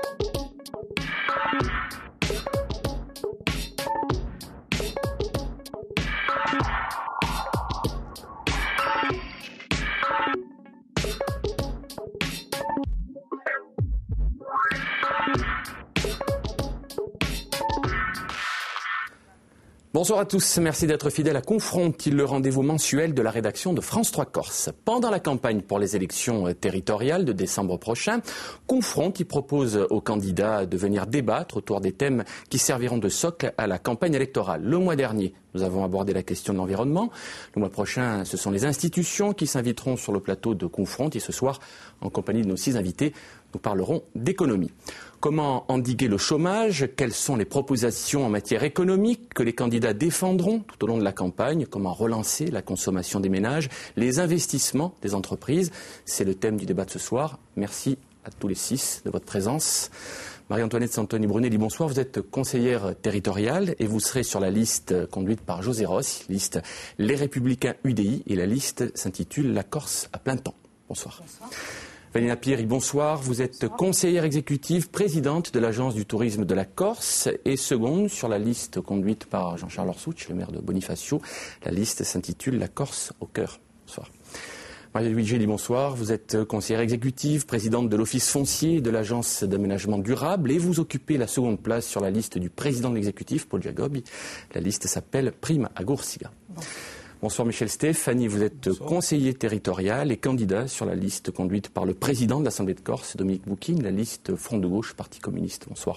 Bonsoir à tous, merci d'être fidèles à Confronte, le rendez-vous mensuel de la rédaction de France 3 Corse. Pendant la campagne pour les élections territoriales de décembre prochain, Confronte propose aux candidats de venir débattre autour des thèmes qui serviront de socle à la campagne électorale. Le mois dernier, nous avons abordé la question de l'environnement. Le mois prochain, ce sont les institutions qui s'inviteront sur le plateau de Confronte. Et ce soir, en compagnie de nos 6 invités, nous parlerons d'économie. Comment endiguer le chômage? Quelles sont les propositions en matière économique que les candidats défendront tout au long de la campagne? Comment relancer la consommation des ménages, les investissements des entreprises? C'est le thème du débat de ce soir. Merci à tous les 6 de votre présence. Marie-Antoinette Santoni-Brunelli, bonsoir. Vous êtes conseillère territoriale et vous serez sur la liste conduite par José Rossi, liste Les Républicains UDI, et la liste s'intitule La Corse à plein temps. Bonsoir. Bonsoir. Vanina Pieri, bonsoir. Vous êtes conseillère exécutive, présidente de l'Agence du tourisme de la Corse et seconde sur la liste conduite par Jean-Charles Orsucci, le maire de Bonifacio. La liste s'intitule La Corse au cœur. Bonsoir. Marie-Louise Gély, bonsoir. Vous êtes conseillère exécutive, présidente de l'Office foncier de l'Agence d'aménagement durable et vous occupez la seconde place sur la liste du président de l'exécutif, Paul Giacobbi. La liste s'appelle Prima Agursiga. Bonsoir Michel Stéphanie, vous êtes conseiller territorial et candidat sur la liste conduite par le président de l'Assemblée de Corse, Dominique Bouquin, la liste Front de Gauche, Parti communiste. Bonsoir.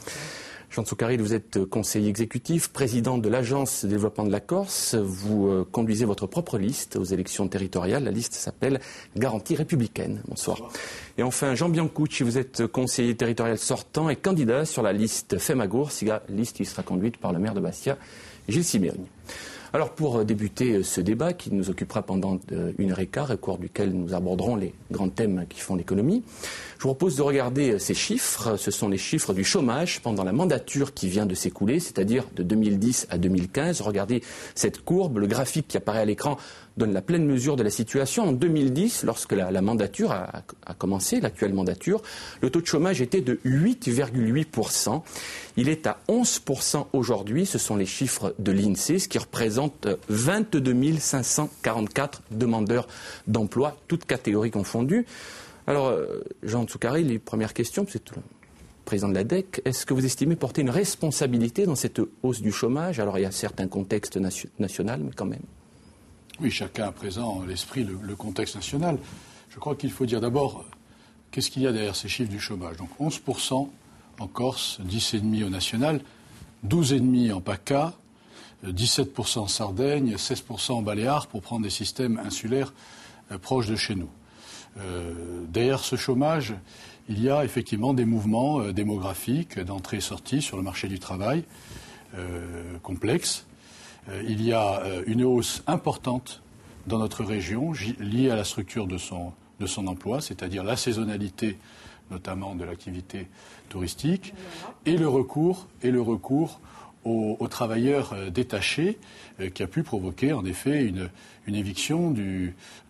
Jean Tsoukarid, vous êtes conseiller exécutif, président de l'Agence de développement de la Corse. Vous conduisez votre propre liste aux élections territoriales. La liste s'appelle Garantie républicaine. Bonsoir. Et enfin, Jean Biancucci, vous êtes conseiller territorial sortant et candidat sur la liste Femagour, liste qui sera conduite par le maire de Bastia, Gilles Siméoni. Alors pour débuter ce débat qui nous occupera pendant 1h15, au cours duquel nous aborderons les grands thèmes qui font l'économie, je vous propose de regarder ces chiffres. Ce sont les chiffres du chômage pendant la mandature qui vient de s'écouler, c'est-à-dire de 2010 à 2015. Regardez cette courbe, le graphique qui apparaît à l'écran donne la pleine mesure de la situation. En 2010, lorsque la mandature a commencé, l'actuelle mandature, le taux de chômage était de 8,8%. Il est à 11% aujourd'hui. Ce sont les chiffres de l'INSEE, ce qui représente 22 544 demandeurs d'emploi, toutes catégories confondues. Alors, Jean Tsoukarid, les premières questions, c'est le président de la DEC. Est-ce que vous estimez porter une responsabilité dans cette hausse du chômage? Alors, il y a certes un contexte national, mais quand même. Oui, chacun a présent à l'esprit le contexte national. Je crois qu'il faut dire d'abord, qu'est-ce qu'il y a derrière ces chiffres du chômage? Donc 11% en Corse, 10,5% au national, 12,5% en PACA, 17% en Sardaigne, 16% en Baléares, pour prendre des systèmes insulaires proches de chez nous. Derrière ce chômage, il y a effectivement des mouvements démographiques d'entrée et sortie sur le marché du travail complexes. Il y a une hausse importante dans notre région liée à la structure de son emploi, c'est-à-dire la saisonnalité notamment de l'activité touristique et le recours aux travailleurs détachés qui a pu provoquer en effet une éviction de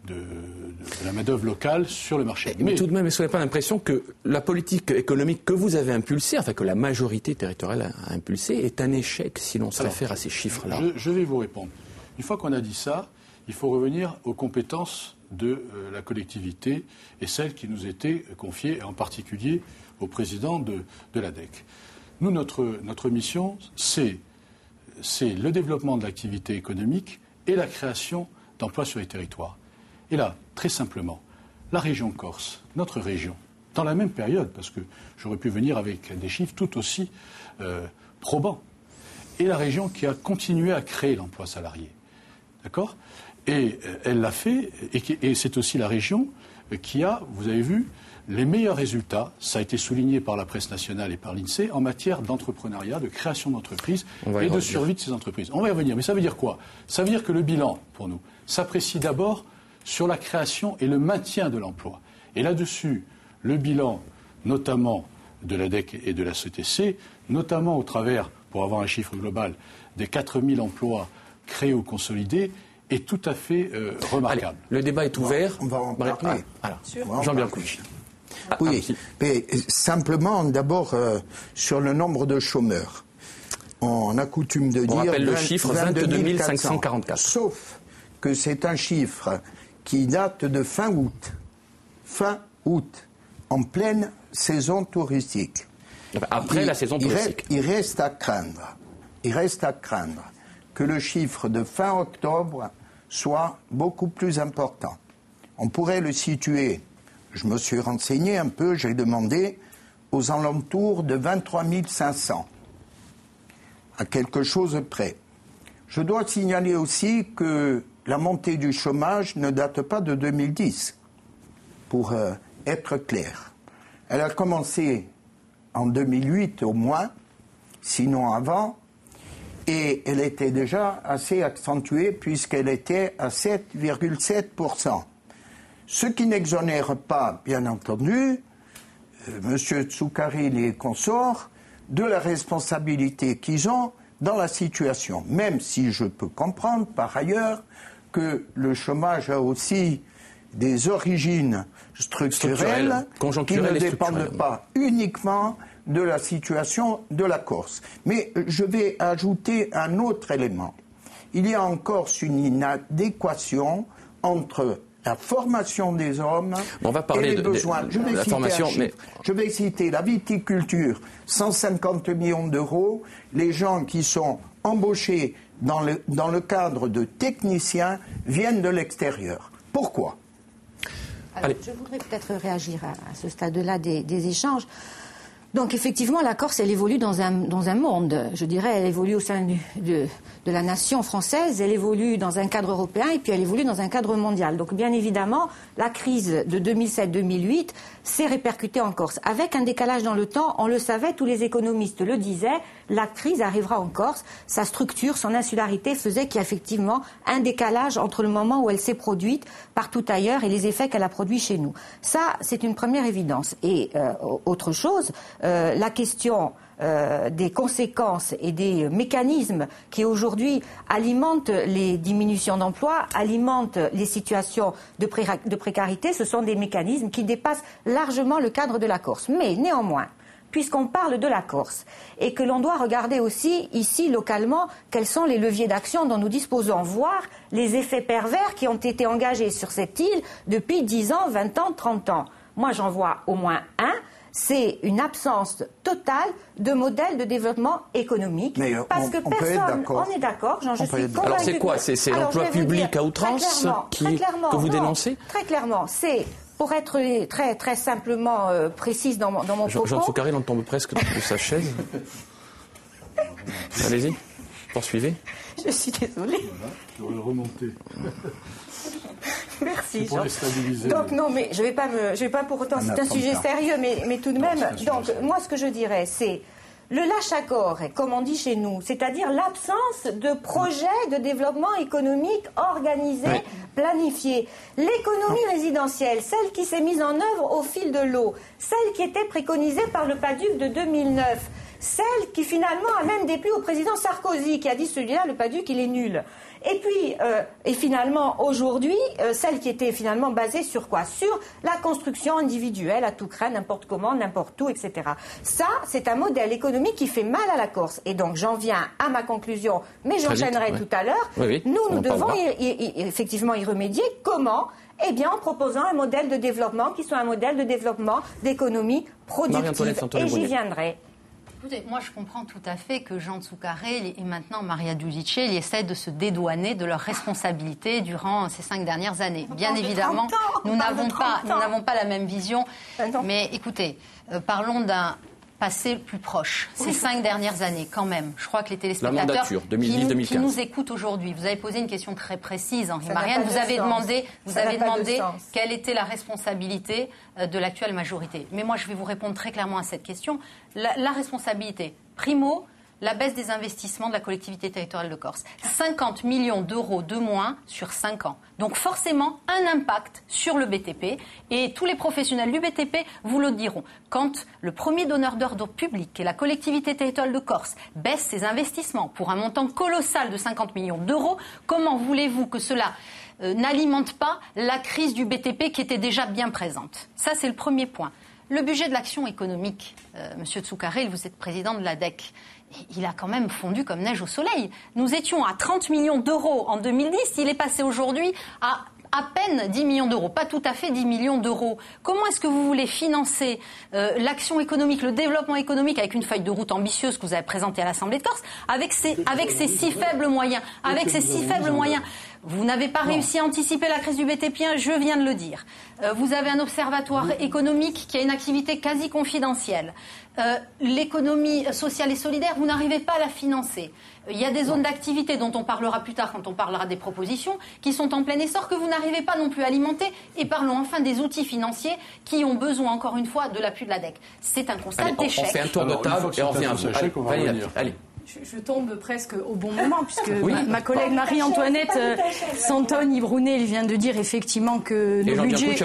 la main-d'œuvre locale sur le marché. Mais tout de même, est-ce que vous n'avez pas l'impression que la politique économique que vous avez impulsée, enfin que la majorité territoriale a impulsée, est un échec si l'on se réfère à ces chiffres-là? Je vais vous répondre. Une fois qu'on a dit ça, il faut revenir aux compétences de la collectivité et celles qui nous étaient confiées, en particulier au président de la DEC. Nous, notre mission, c'est le développement de l'activité économique et la création d'emplois sur les territoires. Et là, très simplement, la région Corse, notre région, dans la même période, parce que j'aurais pu venir avec des chiffres tout aussi probants, est la région qui a continué à créer l'emploi salarié. D'accord ? Et elle l'a fait, et c'est aussi la région qui a, vous avez vu, les meilleurs résultats, ça a été souligné par la presse nationale et par l'INSEE, en matière d'entrepreneuriat, de création d'entreprises et de survie de ces entreprises. On va y revenir, mais ça veut dire quoi? Ça veut dire que le bilan, pour nous, s'apprécie d'abord sur la création et le maintien de l'emploi. Et là-dessus, le bilan, notamment de la DEC et de la CETC, notamment au travers, pour avoir un chiffre global, des 4000 emplois créés ou consolidés, est tout à fait remarquable. Allez, le débat est ouvert. On va en parler. Jean Biancucci. Oui, mais simplement, d'abord, sur le nombre de chômeurs. On a coutume de dire... On rappelle le chiffre 22 544. Sauf que c'est un chiffre qui date de fin août. Fin août, en pleine saison touristique. Après la saison touristique. Il reste à craindre que le chiffre de fin octobre soit beaucoup plus important. On pourrait le situer, je me suis renseigné un peu, j'ai demandé, aux alentours de 23 500, à quelque chose près. Je dois signaler aussi que la montée du chômage ne date pas de 2010, pour être clair. Elle a commencé en 2008 au moins, sinon avant, et elle était déjà assez accentuée puisqu'elle était à 7,7%. Ce qui n'exonère pas, bien entendu, M. Tsoukarile et consorts, de la responsabilité qu'ils ont dans la situation. Même si je peux comprendre, par ailleurs, que le chômage a aussi des origines structurelles qui ne dépendent pas uniquement de la situation de la Corse. Mais je vais ajouter un autre élément. Il y a en Corse une inadéquation entre la formation des hommes et les besoins. Je vais citer la viticulture, 150 millions d'euros, les gens qui sont embauchés dans le cadre de techniciens viennent de l'extérieur. Pourquoi ? Alors, je voudrais peut-être réagir à ce stade-là des échanges. Donc effectivement, la Corse, elle évolue dans un monde. Je dirais, elle évolue au sein de la nation française, elle évolue dans un cadre européen et puis elle évolue dans un cadre mondial. Donc bien évidemment, la crise de 2007-2008 s'est répercutée en Corse. Avec un décalage dans le temps, on le savait, tous les économistes le disaient, la crise arrivera en Corse. Sa structure, son insularité faisait qu'il y a effectivement un décalage entre le moment où elle s'est produite partout ailleurs et les effets qu'elle a produits chez nous. Ça, c'est une première évidence. Et autre chose, la question des conséquences et des mécanismes qui aujourd'hui alimentent les diminutions d'emploi, alimentent les situations de précarité, ce sont des mécanismes qui dépassent largement le cadre de la Corse. Mais néanmoins, puisqu'on parle de la Corse et que l'on doit regarder aussi ici localement quels sont les leviers d'action dont nous disposons, voire les effets pervers qui ont été engagés sur cette île depuis 10 ans, 20 ans, 30 ans. Moi j'en vois au moins un. C'est une absence totale de modèle de développement économique. Mais parce que personne, on est d'accord, je suis convaincue. Alors c'est quoi ? C'est l'emploi public à outrance que vous dénoncez ? Très clairement, c'est, pour être très, très simplement précise dans mon propos... Jean Tsoukarile, on tombe presque de sa chaise. Allez-y, poursuivez. Je suis désolée. Je vais remonter. Merci. Pour les stabiliser. Donc non, mais je vais pas pour autant. C'est un sujet sérieux, mais tout de même. Donc moi, ce que je dirais, c'est le lâche-accord, comme on dit chez nous, c'est-à-dire l'absence de projet de développement économique organisé, planifié. L'économie résidentielle, celle qui s'est mise en œuvre au fil de l'eau, celle qui était préconisée par le PADUC de 2009. Celle qui finalement a même déplu au président Sarkozy qui a dit celui-là, le PADUC, il est nul. Et puis, et finalement, aujourd'hui, celle qui était finalement basée sur quoi ? Sur la construction individuelle à tout craint, n'importe comment, n'importe où, etc. Ça, c'est un modèle économique qui fait mal à la Corse. Et donc, j'en viens à ma conclusion, mais j'enchaînerai tout à l'heure. Oui, nous devons effectivement y remédier. Comment ? Eh bien, en proposant un modèle de développement qui soit un modèle de développement d'économie productive. Et j'y viendrai. Écoutez, moi je comprends tout à fait que Jean Tsoukarile et maintenant Maria Giudice essaient de se dédouaner de leurs responsabilités durant ces 5 dernières années. Bien évidemment, nous n'avons pas la même vision. Mais écoutez, parlons d'un passé plus proche, ces 5 dernières années quand même. Je crois que les téléspectateurs qui nous écoutent aujourd'hui, vous avez posé une question très précise, Henri-Marianne. Vous avez demandé quelle était la responsabilité de l'actuelle majorité. Mais moi, je vais vous répondre très clairement à cette question. La responsabilité, primo, la baisse des investissements de la collectivité territoriale de Corse. 50 millions d'euros de moins sur 5 ans. Donc forcément, un impact sur le BTP. Et tous les professionnels du BTP vous le diront. Quand le premier donneur d'ordre public, qui est la collectivité territoriale de Corse, baisse ses investissements pour un montant colossal de 50 millions d'euros, comment voulez-vous que cela n'alimente pas la crise du BTP qui était déjà bien présente ? Ça, c'est le premier point. Le budget de l'action économique, Monsieur Tsoukarel, vous êtes président de l'ADEC, il a quand même fondu comme neige au soleil. Nous étions à 30 millions d'euros en 2010, il est passé aujourd'hui à peine 10 millions d'euros, pas tout à fait 10 millions d'euros. Comment est-ce que vous voulez financer l'action économique, le développement économique avec une feuille de route ambitieuse que vous avez présentée à l'Assemblée de Corse, avec ces si faibles moyens, Vous n'avez pas réussi à anticiper la crise du BTP, je viens de le dire. Vous avez un observatoire économique qui a une activité quasi confidentielle. L'économie sociale et solidaire, vous n'arrivez pas à la financer. Il y a des zones d'activité dont on parlera plus tard quand on parlera des propositions, qui sont en plein essor, que vous n'arrivez pas non plus à alimenter. Et parlons enfin des outils financiers qui ont besoin, encore une fois, de l'appui de l'ADEC. C'est un constat d'échec. On fait un tour de table et on revient à vous. Allez. Je tombe presque au bon moment, puisque ma collègue Marie-Antoinette Santone-Ibrounet vient de dire effectivement que nos budgets...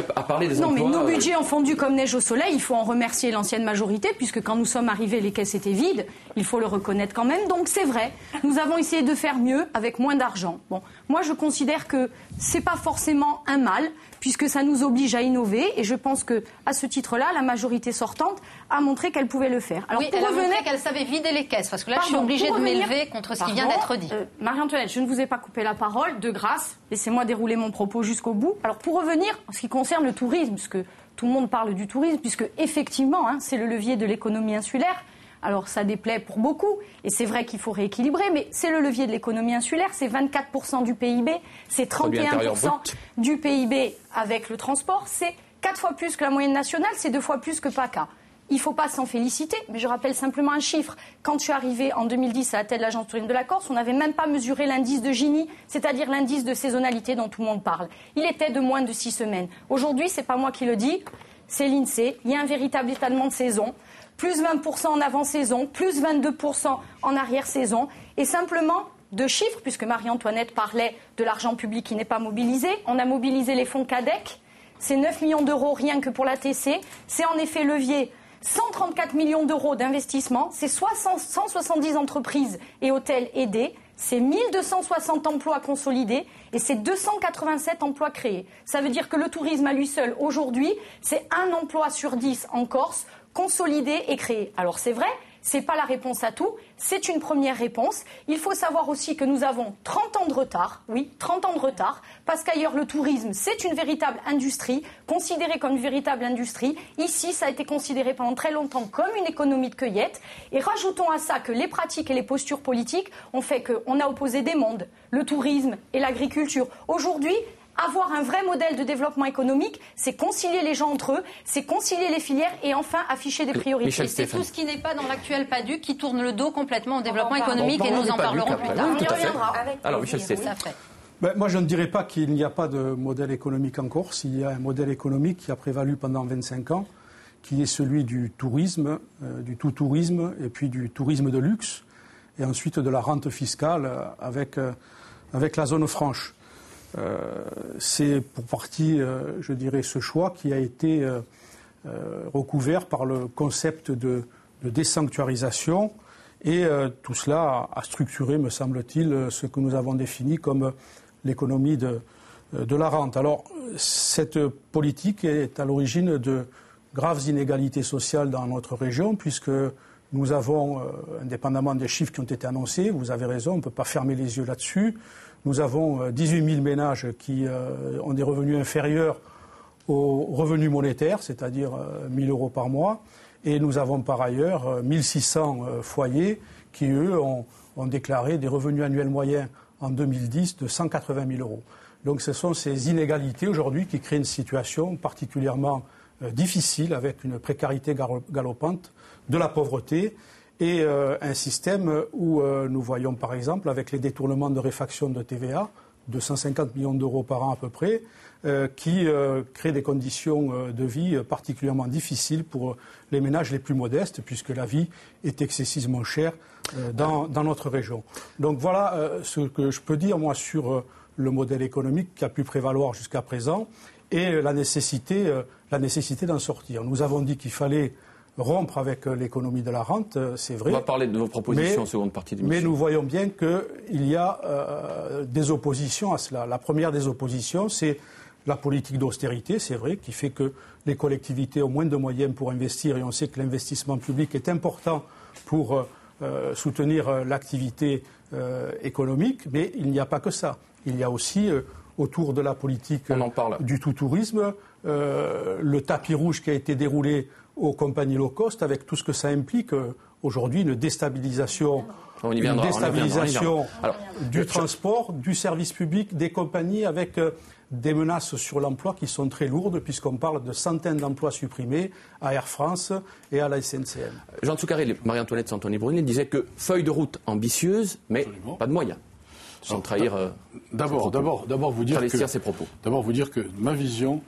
nos budgets ont fondu comme neige au soleil. Il faut en remercier l'ancienne majorité, puisque quand nous sommes arrivés, les caisses étaient vides. Il faut le reconnaître quand même. Donc c'est vrai, nous avons essayé de faire mieux avec moins d'argent. Bon, moi je considère que c'est pas forcément un mal, puisque ça nous oblige à innover. Et je pense que, à ce titre-là, la majorité sortante a montré qu'elle pouvait le faire. Alors, elle a montré qu'elle savait vider les caisses, parce que là, je suis obligée de m'élever contre ce qui vient d'être dit. Marie-Antoinette, je ne vous ai pas coupé la parole, de grâce. Laissez-moi dérouler mon propos jusqu'au bout. Alors, pour revenir en ce qui concerne le tourisme, puisque tout le monde parle du tourisme, puisque effectivement, c'est le levier de l'économie insulaire. Alors ça déplaît pour beaucoup, et c'est vrai qu'il faut rééquilibrer, mais c'est le levier de l'économie insulaire, c'est 24% du PIB, c'est 31% du PIB avec le transport, c'est 4 fois plus que la moyenne nationale, c'est 2 fois plus que PACA. Il ne faut pas s'en féliciter, mais je rappelle simplement un chiffre. Quand je suis arrivée en 2010 à la tête de l'Agence tourisme de la Corse, on n'avait même pas mesuré l'indice de Gini, c'est-à-dire l'indice de saisonnalité dont tout le monde parle. Il était de moins de 6 semaines. Aujourd'hui, ce n'est pas moi qui le dis, c'est l'INSEE, il y a un véritable étalement de saison. Plus 20% en avant-saison, plus 22% en arrière-saison. Et simplement, deux chiffres, puisque Marie-Antoinette parlait de l'argent public qui n'est pas mobilisé. On a mobilisé les fonds CADEC. C'est 9 millions d'euros rien que pour l'ATC. C'est en effet levier 134 millions d'euros d'investissement. C'est 170 entreprises et hôtels aidés. C'est 1260 emplois consolidés et c'est 287 emplois créés. Ça veut dire que le tourisme à lui seul, aujourd'hui, c'est 1 emploi sur 10 en Corse, consolidé et créé. Alors c'est vrai, c'est pas la réponse à tout, c'est une première réponse. Il faut savoir aussi que nous avons 30 ans de retard, oui, 30 ans de retard, parce qu'ailleurs le tourisme, c'est une véritable industrie, considérée comme une véritable industrie. Ici, ça a été considéré pendant très longtemps comme une économie de cueillette. Et rajoutons à ça que les pratiques et les postures politiques ont fait qu'on a opposé des mondes, le tourisme et l'agriculture. Aujourd'hui, avoir un vrai modèle de développement économique, c'est concilier les gens entre eux, c'est concilier les filières et enfin afficher des priorités. C'est tout ce qui n'est pas dans l'actuel PADUC qui tourne le dos complètement au développement économique et nous en parlerons plus tard. On y reviendra. Alors Michel Stéphane. Moi je ne dirais pas qu'il n'y a pas de modèle économique en Corse. Il y a un modèle économique qui a prévalu pendant 25 ans, qui est celui du tourisme, du tout-tourisme et puis du tourisme de luxe et ensuite de la rente fiscale avec la zone franche. C'est pour partie, je dirais, ce choix qui a été recouvert par le concept de désanctuarisation et tout cela a structuré, me semble-t-il, ce que nous avons défini comme l'économie de la rente. Alors, cette politique est à l'origine de graves inégalités sociales dans notre région puisque nous avons, indépendamment des chiffres qui ont été annoncés, vous avez raison, on ne peut pas fermer les yeux là-dessus. Nous avons 18 000 ménages qui ont des revenus inférieurs aux revenus monétaires, c'est-à-dire 1 000 euros par mois. Et nous avons par ailleurs 1 600 foyers qui, eux, ont déclaré des revenus annuels moyens en 2010 de 180 000 euros. Donc ce sont ces inégalités aujourd'hui qui créent une situation particulièrement difficile avec une précarité galopante, de la pauvreté et un système où nous voyons par exemple avec les détournements de réfaction de TVA, 250 millions d'euros par an à peu près, qui créent des conditions de vie particulièrement difficiles pour les ménages les plus modestes puisque la vie est excessivement chère dans notre région. Donc voilà ce que je peux dire moi sur le modèle économique qui a pu prévaloir jusqu'à présent et la nécessité d'en sortir. Nous avons dit qu'il fallait rompre avec l'économie de la rente, c'est vrai. On va parler de vos propositions en seconde partie du Mais nous voyons bien qu'il y a des oppositions à cela. La première des oppositions, c'est la politique d'austérité, c'est vrai, qui fait que les collectivités ont moins de moyens pour investir, et on sait que l'investissement public est important pour soutenir l'activité économique, mais il n'y a pas que ça. Il y a aussi, autour de la politique du tout-tourisme, le tapis rouge qui a été déroulé aux compagnies low cost, avec tout ce que ça implique aujourd'hui, une déstabilisation du transport, du service public, des compagnies, avec des menaces sur l'emploi qui sont très lourdes, puisqu'on parle de centaines d'emplois supprimés à Air France et à la SNCF. Jean Tsoukaray, Marie-Antoinette Santoni-Brunel disait que feuille de route ambitieuse, mais pas de moyens. Sans trahir d'abord vous dire ses propos. D'abord vous dire que ma vision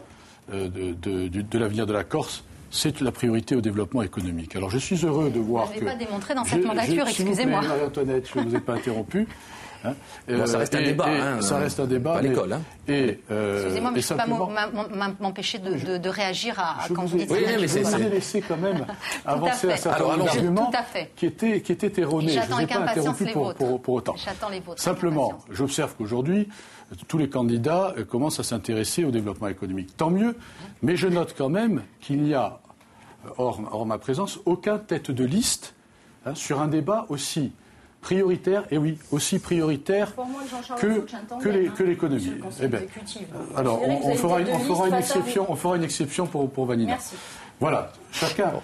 de l'avenir de la Corse, c'est la priorité au développement économique. Alors je suis heureux de voir que... Vous n'avez pas démontré dans cette mandature, excusez-moi. Marie-Antoinette, je ne vous ai pas interrompu. Ça reste un débat. Ça reste un débat. Pas l'école. Excusez-moi, mais je ne peux pas m'empêcher de réagir quand vous dites ça. Oui, mais je vous ai laissé quand même avancer un certain nombre d'arguments qui étaient erronés. Je ne vous ai pas interrompu pour autant. J'attends les vôtres. Simplement, j'observe qu'aujourd'hui, tous les candidats commencent à s'intéresser au développement économique. Tant mieux, mais je note quand même qu'il n'y a, hors ma présence, aucun tête de liste sur un débat aussi prioritaire, et oui, aussi prioritaire que l'économie. Eh bien, alors, on fera une exception pour Vanina. Merci. Voilà, chacun.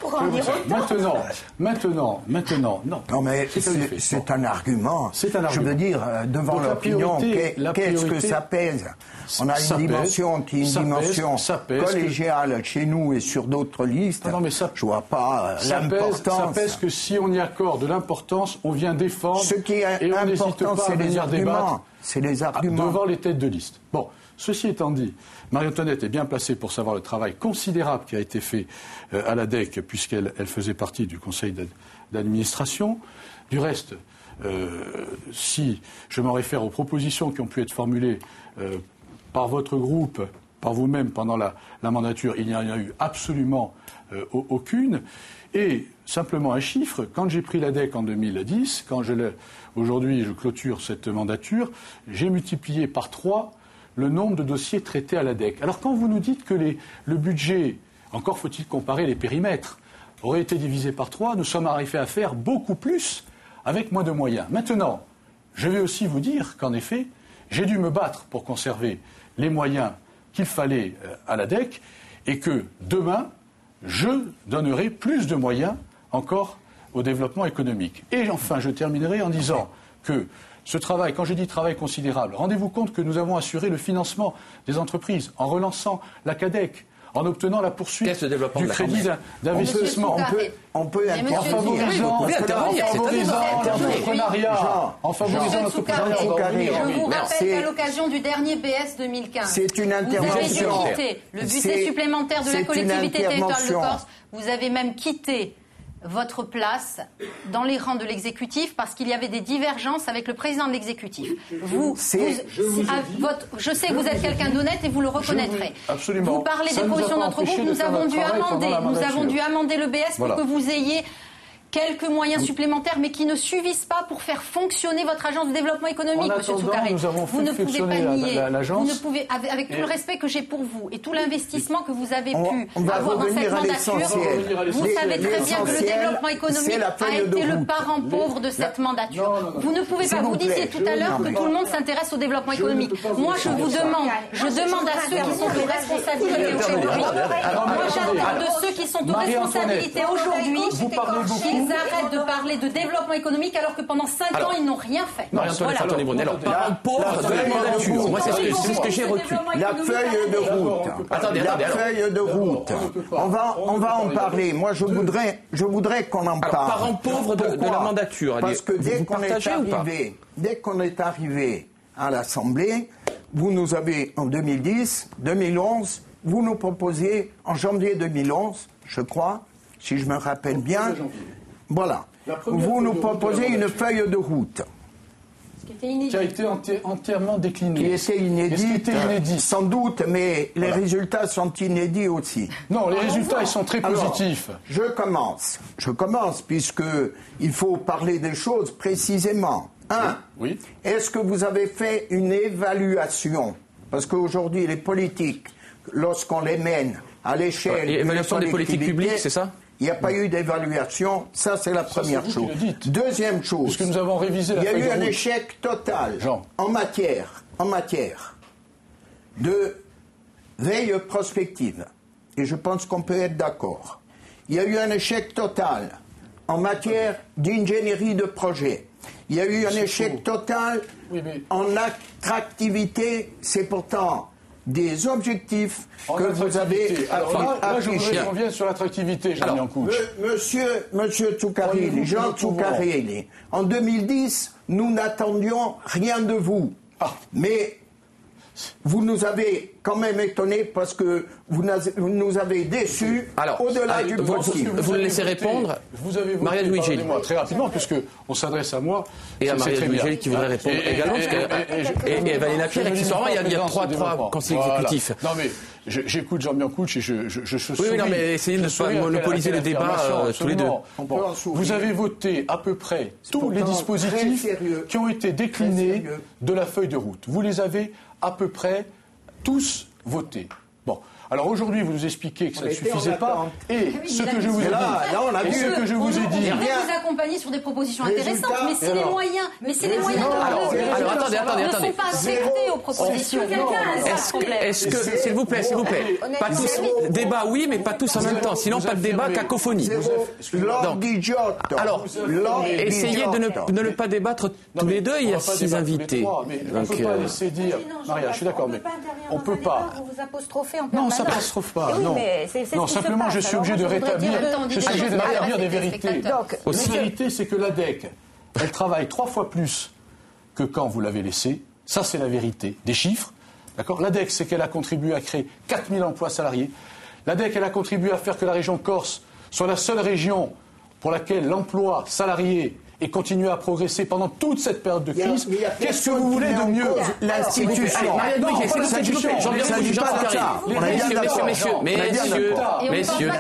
Maintenant, non. Non, mais c'est un argument. Je veux dire, devant l'opinion, qu'est-ce que ça pèse? On a une dimension qui est une dimension collégiale chez nous et sur d'autres listes. Non, mais je vois pas l'importance. Ça pèse que si on y accorde de l'importance, on vient défendre. Ce qui est important, c'est les arguments. C'est les arguments. Devant les têtes de liste. Bon. Ceci étant dit, Marie-Antoinette est bien placée pour savoir le travail considérable qui a été fait à la DEC, puisqu'elle faisait partie du conseil d'administration. Du reste, si je m'en réfère aux propositions qui ont pu être formulées par votre groupe, par vous-même pendant la mandature, il n'y en a eu absolument aucune. Et simplement un chiffre, quand j'ai pris la DEC en 2010, aujourd'hui je clôture cette mandature, j'ai multiplié par 3 le nombre de dossiers traités à la DEC. Alors quand vous nous dites que le budget, encore faut-il comparer les périmètres, aurait été divisé par 3, nous sommes arrivés à faire beaucoup plus avec moins de moyens. Maintenant, je vais aussi vous dire qu'en effet, j'ai dû me battre pour conserver les moyens qu'il fallait à la DEC et que demain, je donnerai plus de moyens encore au développement économique. Et enfin, je terminerai en disant que ce travail, quand je dis travail considérable, rendez-vous compte que nous avons assuré le financement des entreprises en relançant la CADEC, en obtenant la poursuite du crédit d'investissement. On peut en favorisant l'entrepreneuriat. Je vous rappelle qu'à l'occasion du dernier BS 2015, c'est une intervention. Vous avez quitté le budget supplémentaire de la collectivité territoriale de Corse. Vous avez même quitté votre place dans les rangs de l'exécutif parce qu'il y avait des divergences avec le président de l'exécutif. Je sais que vous êtes quelqu'un d'honnête et vous le reconnaîtrez. Vous parlez des positions de notre groupe, nous avons dû amender le BS pour que vous ayez quelques moyens supplémentaires, mais qui ne suffisent pas pour faire fonctionner votre agence de développement économique, M. Tsoukaray. Vous ne pouvez pas nier, avec tout le respect que j'ai pour vous et tout l'investissement que vous avez pu avoir dans cette mandature, vous savez très bien que le développement économique a été le parent pauvre de cette mandature. Vous ne pouvez pas. Vous disiez tout à l'heure que tout le monde s'intéresse au développement économique. Moi, je demande à ceux qui sont aux responsabilités aujourd'hui, moi j'attends de ceux qui sont aux responsabilités aujourd'hui qu'ils arrêtent de parler de développement économique alors que pendant 5 ans, ils n'ont rien fait. Marie-Antoinette Santoni-Brunel, alors, parents pauvres de la mandature. Moi, c'est ce que j'ai retenu. La feuille de route. La feuille de route. On va en parler. Moi, je voudrais qu'on en parle. Parents pauvres de la mandature. Parce que dès qu'on est arrivé à l'Assemblée, vous nous avez, en 2010, 2011, vous nous proposiez, en janvier 2011, je crois, si je me rappelle bien, voilà, vous nous proposez une feuille de route. Qui a été entièrement déclinée. Qui était inédite, sans doute, mais les résultats sont inédits aussi. Non, les résultats, ils sont très positifs. Alors, je commence, puisqu'il faut parler des choses précisément. Oui. Est-ce que vous avez fait une évaluation Parce qu'aujourd'hui, les politiques, lorsqu'on les mène à l'échelle... Évaluation des politiques publiques, c'est ça ? Il n'y a pas eu d'évaluation, ça c'est la première chose. Deuxième chose, parce que nous avons révisé la il y a eu un échec total en matière de veille prospective. Et je pense qu'on peut être d'accord. Il y a eu un échec total en matière d'ingénierie de projet. Il y a eu un échec total en attractivité. C'est pourtant des objectifs que vous avez affichés. Je reviens sur l'attractivité, Jean Couch. Monsieur Tsoukarili, Jean Tsoukarili, en 2010, nous n'attendions rien de vous. Mais vous nous avez quand même étonnés parce que vous nous avez déçus au-delà du possible. Vous le laissez répondre. Vous avez Maria Louigel. Très rapidement, puisqu'on s'adresse à moi. Et à Maria Louigel qui voudrait répondre également. Et Valérie Lapierre, accessoirement, il y a trois conseillers exécutifs. Non mais j'écoute Jean-Bien Couch et je souris. Oui, non mais essayez de ne pas monopoliser le débat tous les deux. Vous avez voté à peu près tous les dispositifs qui ont été déclinés de la feuille de route. Vous les avez à peu près tous votés. Bon. Alors aujourd'hui, vous nous expliquez que ça ne suffisait pas. Et ce que je vous ai dit. Ce que je vous ai dit. Vous accompagner sur des propositions intéressantes, mais si les moyens, alors attendez. ne sont pas affectés aux propositions. Est-ce que, s'il vous plaît, pas tous, débat oui, mais pas tous en même temps, sinon pas de débat, cacophonie. Alors, essayez de ne pas débattre tous les deux, il y a 6 invités. On ne peut pas laisser dire, Maria, je suis d'accord, mais on ne peut pas. Vous vous apostrophez en Non, permanence. ça ne s'apostrophe pas. Non, non, simplement, je suis obligé de rétablir des vérités. La vérité, c'est que l'ADEC, elle travaille 3 fois plus que quand vous l'avez laissée. Ça, c'est la vérité. Des chiffres. D'accord ? L'ADEC, c'est qu'elle a contribué à créer 4000 emplois salariés. L'ADEC, elle a contribué à faire que la région Corse soit la seule région pour laquelle l'emploi salarié et continuer à progresser pendant toute cette période de crise. Qu'est-ce que vous voulez de mieux ? L'institution. Messieurs.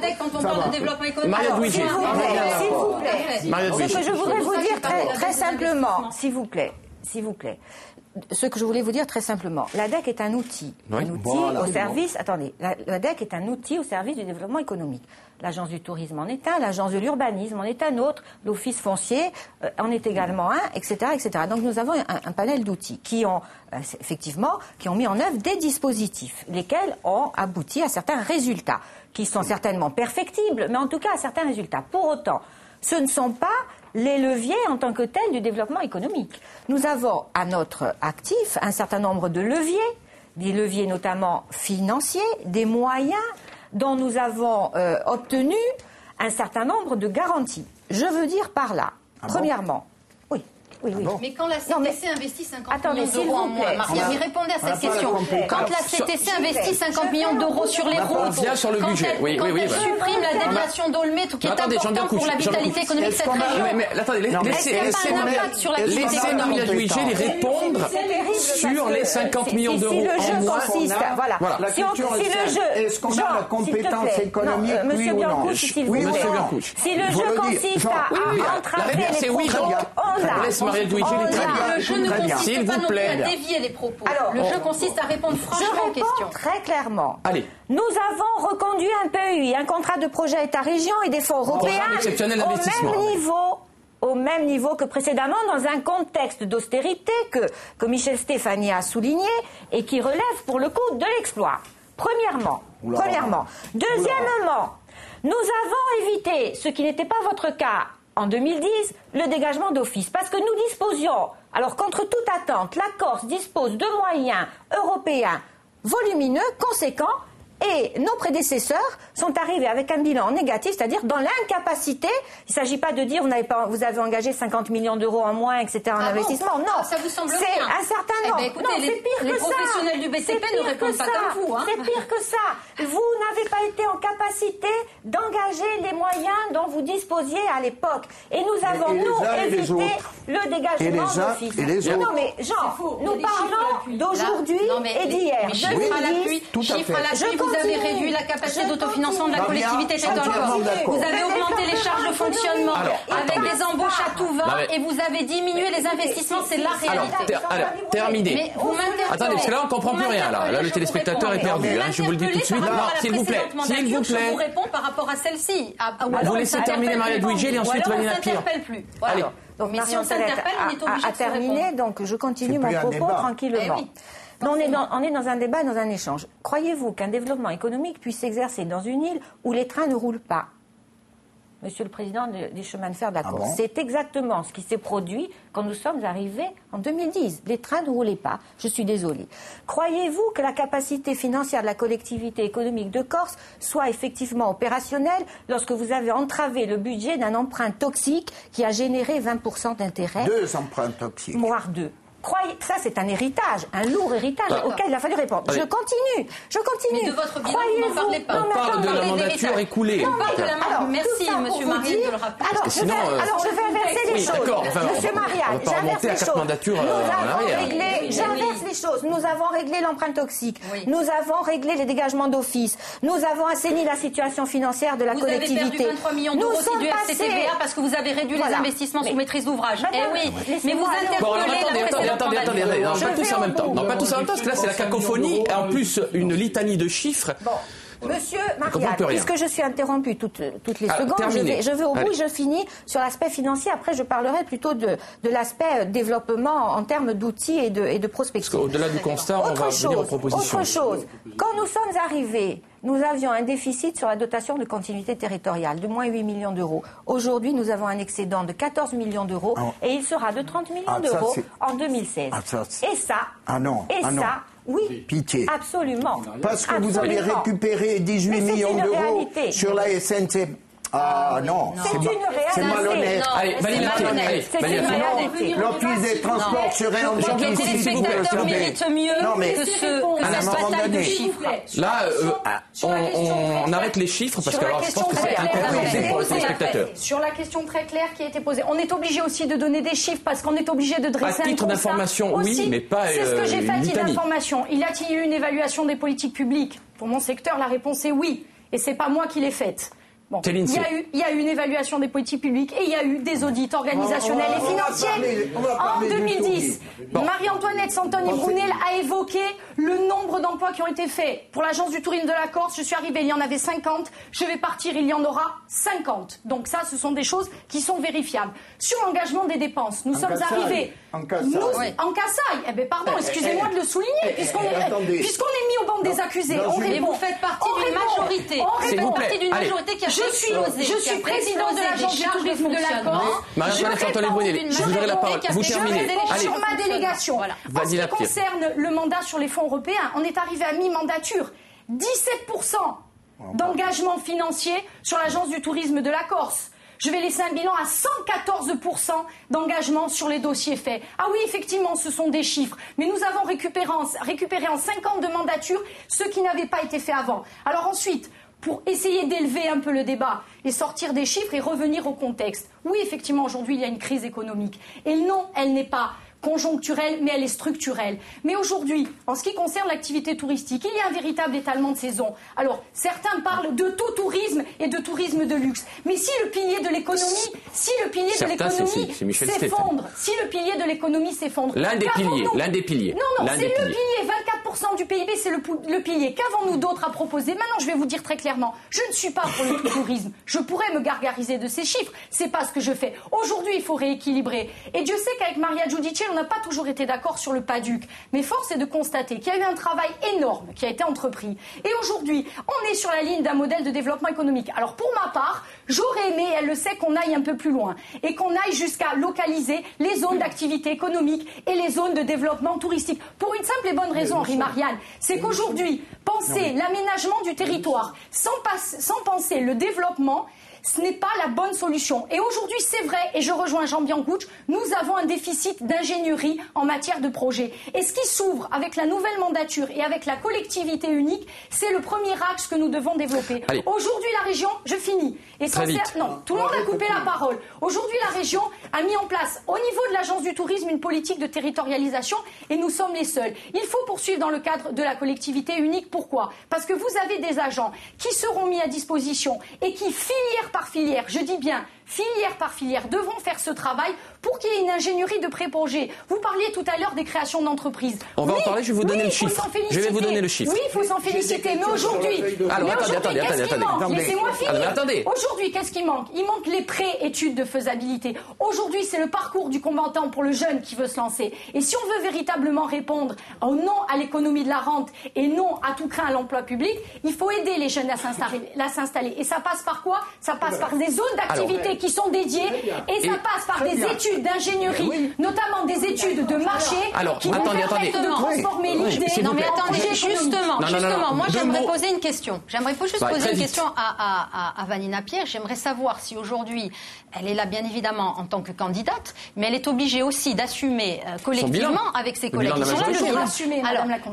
Ce que je voudrais vous dire très simplement, s'il vous plaît. Ce que je voulais vous dire très simplement, l'ADEC est un outil, au service. Attendez, l'ADEC est un outil au service du développement économique. L'agence du tourisme en est un, l'agence de l'urbanisme en est un autre, l'office foncier en est également un, etc., etc. Donc nous avons un panel d'outils qui ont mis en œuvre des dispositifs, lesquels ont abouti à certains résultats, qui sont certainement perfectibles, mais en tout cas à certains résultats. Pour autant, ce ne sont pas les leviers en tant que tels du développement économique. Nous avons à notre actif un certain nombre de leviers, des leviers notamment financiers, des moyens dont nous avons obtenu un certain nombre de garanties. Je veux dire par là, premièrement, oui. Mais quand la CTC investit 50 millions d'euros en moins, Maria, répondez à cette question. Quand la CTC investit 50 millions d'euros sur les routes, on vient sur le budget. Quand elle supprime la déviation d'Olmé, qui est important pour la vitalité économique de cette région. Mais attendez, laissez Maria Louigel répondre sur les 50 millions d'euros en moins. Est-ce qu'on a la compétence économique, oui ou non ? Si le jeu consiste à entraver les projets, on l'a. Le jeu ne consiste pas non plus à dévier les propos. Le jeu consiste à répondre franchement aux questions. Je réponds très clairement. Allez. Nous avons reconduit un PEI, un contrat de projet État-région et des fonds européens au même niveau que précédemment, dans un contexte d'austérité que Michel Stéphanie a souligné et qui relève pour le coup de l'exploit. Premièrement. Deuxièmement, nous avons évité, ce qui n'était pas votre cas en 2010, le dégagement d'office. Parce que nous disposions, alors contre toute attente, la Corse dispose de moyens européens volumineux, conséquents, et nos prédécesseurs sont arrivés avec un bilan négatif, c'est-à-dire dans l'incapacité. Il ne s'agit pas de dire vous avez engagé 50 millions d'euros en moins, etc. en investissement. Non, ça vous semble c'est bien. Un certain nombre. Écoutez, les professionnels du BTP ne répondent pas comme vous. C'est pire que ça. Vous n'avez pas été en capacité d'engager les moyens dont vous disposiez à l'époque. Et nous avons, évité le dégagement d'office. Non, mais Jean, nous parlons d'aujourd'hui et d'hier. Chiffre à l'appui, vous avez réduit la capacité d'autofinancement de la collectivité territoriale. Vous avez augmenté les charges de fonctionnement avec des embauches à tout va et vous avez diminué les investissements, c'est la réalité. Alors, terminé. Attendez, parce que là, on ne comprend plus rien. Là, le téléspectateur est perdu. Je vous le dis tout de suite. Non, s'il vous plaît. Je vous réponds par rapport à celle-ci. Vous laissez terminer Maria Douidjé et ensuite Vanina Pierre. Plus. Allez. Donc, mais si on s'interpelle, on est obligé de terminer, donc je continue mon propos tranquillement. On est dans un débat, dans un échange. Croyez-vous qu'un développement économique puisse s'exercer dans une île où les trains ne roulent pas ? Monsieur le Président des chemins de fer de la Corse, c'est exactement ce qui s'est produit quand nous sommes arrivés en 2010. Les trains ne roulaient pas, je suis désolée. Croyez-vous que la capacité financière de la collectivité économique de Corse soit effectivement opérationnelle lorsque vous avez entravé le budget d'un emprunt toxique qui a généré 20% d'intérêt ? 2 emprunts toxiques. Voire 2. Ça, c'est un héritage, un lourd héritage auquel il a fallu répondre. Je continue. Mais de votre bilan, vous n'en parlez pas. On parle de la mandature écoulée. Merci, monsieur Mariette, de le rappeler. Alors, je vais inverser les choses. Monsieur Mariette, j'inverse les choses. J'inverse les choses. Nous avons réglé l'emprunt toxique. Nous avons réglé les dégagements d'office. Nous avons assaini la situation financière de la collectivité. Vous avez perdu 23 millions d'euros du FCTVA parce que vous avez réduit les investissements sous maîtrise d'ouvrage. Oui, mais vous interpellez Attendez, non, pas tous en même temps. Non, pas tous en même temps, parce que là, c'est la cacophonie, et en plus, une litanie de chiffres. Monsieur Mariette, puisque je suis interrompue toutes les secondes, je vais au bout et je finis sur l'aspect financier. Après, je parlerai plutôt de l'aspect développement en termes d'outils et de prospective. Parce qu'au-delà du constat, on va venir aux propositions. Autre chose, quand nous sommes arrivés, nous avions un déficit sur la dotation de continuité territoriale de moins 8 millions d'euros. Aujourd'hui, nous avons un excédent de 14 millions d'euros et il sera de 30 millions d'euros en 2016. Et ça, oui, pitié. Absolument. Parce que vous avez récupéré 18 millions d'euros sur la SNCF. Non, c'est malhonnête. Allez, Vanina Pierre. L'Office des transports serait en gens les téléspectateurs méritent mieux que ce bataille de chiffres. Là, on arrête les chiffres parce que je pense que c'est incompréhensible pour les téléspectateurs. Sur la question très claire qui a été posée, on est obligé aussi de donner des chiffres parce qu'on est obligé de dresser un constat. À titre d'information, oui, mais pas c'est ce que j'ai fait à titre d'information. Y a-t-il eu une évaluation des politiques publiques ? Pour mon secteur, la réponse est oui. Et c'est pas moi qui l'ai faite. Il y a eu une évaluation des politiques publiques et il y a eu des audits organisationnels et financiers. En 2010, Marie-Antoinette Santoni-Brunel a évoqué le nombre d'emplois qui ont été faits. Pour l'agence du tourisme de la Corse, je suis arrivée, il y en avait 50. Je vais partir, il y en aura 50. Donc ça, ce sont des choses qui sont vérifiables. Sur l'engagement des dépenses, nous sommes arrivés... En Kassaï. Pardon, excusez-moi de le souligner, puisqu'on est mis au banc des accusés. Et vous faites partie d'une majorité. Qui a Je suis président de l'agence du tourisme de la Corse. Marie-Antoinette Santoni-Brunel, vous aurez la parole. Vous terminez. Sur ma délégation. En ce qui concerne le mandat sur les fonds européens, on est arrivé à mi-mandature. 17% d'engagement financier sur l'agence du tourisme de la Corse. Je vais laisser un bilan à 114% d'engagement sur les dossiers faits. Ah oui, effectivement, ce sont des chiffres. Mais nous avons récupéré en 5 ans de mandature ce qui n'avait pas été fait avant. Alors ensuite, pour essayer d'élever un peu le débat et sortir des chiffres et revenir au contexte. Oui, effectivement, aujourd'hui, il y a une crise économique. Et non, elle n'est pas conjoncturelle, mais elle est structurelle. Mais aujourd'hui, en ce qui concerne l'activité touristique, il y a un véritable étalement de saison. Alors, certains parlent de tout tourisme et de tourisme de luxe. Mais si le pilier de l'économie, s'effondre, l'un des piliers. Non, c'est le pilier. 24% du PIB, c'est le pilier. Qu'avons-nous d'autre à proposer ? Maintenant, je vais vous dire très clairement, je ne suis pas pour le tourisme. Je pourrais me gargariser de ces chiffres. C'est pas ce que je fais. Aujourd'hui, il faut rééquilibrer. Et Dieu sait qu'avec Maria Giudice, on n'a pas toujours été d'accord sur le PADUC. Mais force est de constater qu'il y a eu un travail énorme qui a été entrepris. Et aujourd'hui, on est sur la ligne d'un modèle de développement économique. Alors pour ma part, j'aurais aimé, elle le sait, qu'on aille un peu plus loin. Et qu'on aille jusqu'à localiser les zones d'activité économique et les zones de développement touristique. Pour une simple et bonne raison, Henri Marianne, c'est qu'aujourd'hui, penser l'aménagement du territoire sans penser le développement, ce n'est pas la bonne solution. Et aujourd'hui, c'est vrai, et je rejoins Jean Biancouch, nous avons un déficit d'ingénierie en matière de projet. Et ce qui s'ouvre avec la nouvelle mandature et avec la collectivité unique, c'est le premier axe que nous devons développer. Aujourd'hui, la région, je finis. Non, tout le monde a coupé la parole. Aujourd'hui, la région a mis en place, au niveau de l'Agence du tourisme, une politique de territorialisation et nous sommes les seuls. Il faut poursuivre dans le cadre de la collectivité unique. Pourquoi ? Parce que vous avez des agents qui seront mis à disposition et qui, filière par filière, je dis bien filière par filière, devront faire ce travail pour qu'il y ait une ingénierie de pré-projet. Vous parliez tout à l'heure des créations d'entreprises. On va en parler, je vais vous donner le chiffre. Je vais vous donner le chiffre. Oui, il faut s'en féliciter. Mais aujourd'hui, attendez. Laissez-moi finir. Attendez. Aujourd'hui, qu'est-ce qui manque ? Il manque les pré-études de faisabilité. Aujourd'hui, c'est le parcours du combattant pour le jeune qui veut se lancer. Et si on veut véritablement répondre au non à l'économie de la rente et non à tout craint à l'emploi public, il faut aider les jeunes à s'installer. Et ça passe par quoi ? Ça passe par des zones d'activité qui sont dédiées et ça passe par des études d'ingénierie, notamment des études de marché qui vont permettre de transformer l'idée. Non mais attendez, justement, moi j'aimerais poser une question. J'aimerais juste poser une question à Vanina Pierre. J'aimerais savoir si aujourd'hui, elle est là bien évidemment en tant que candidate, mais elle est obligée aussi d'assumer collectivement avec ses collègues qui sont là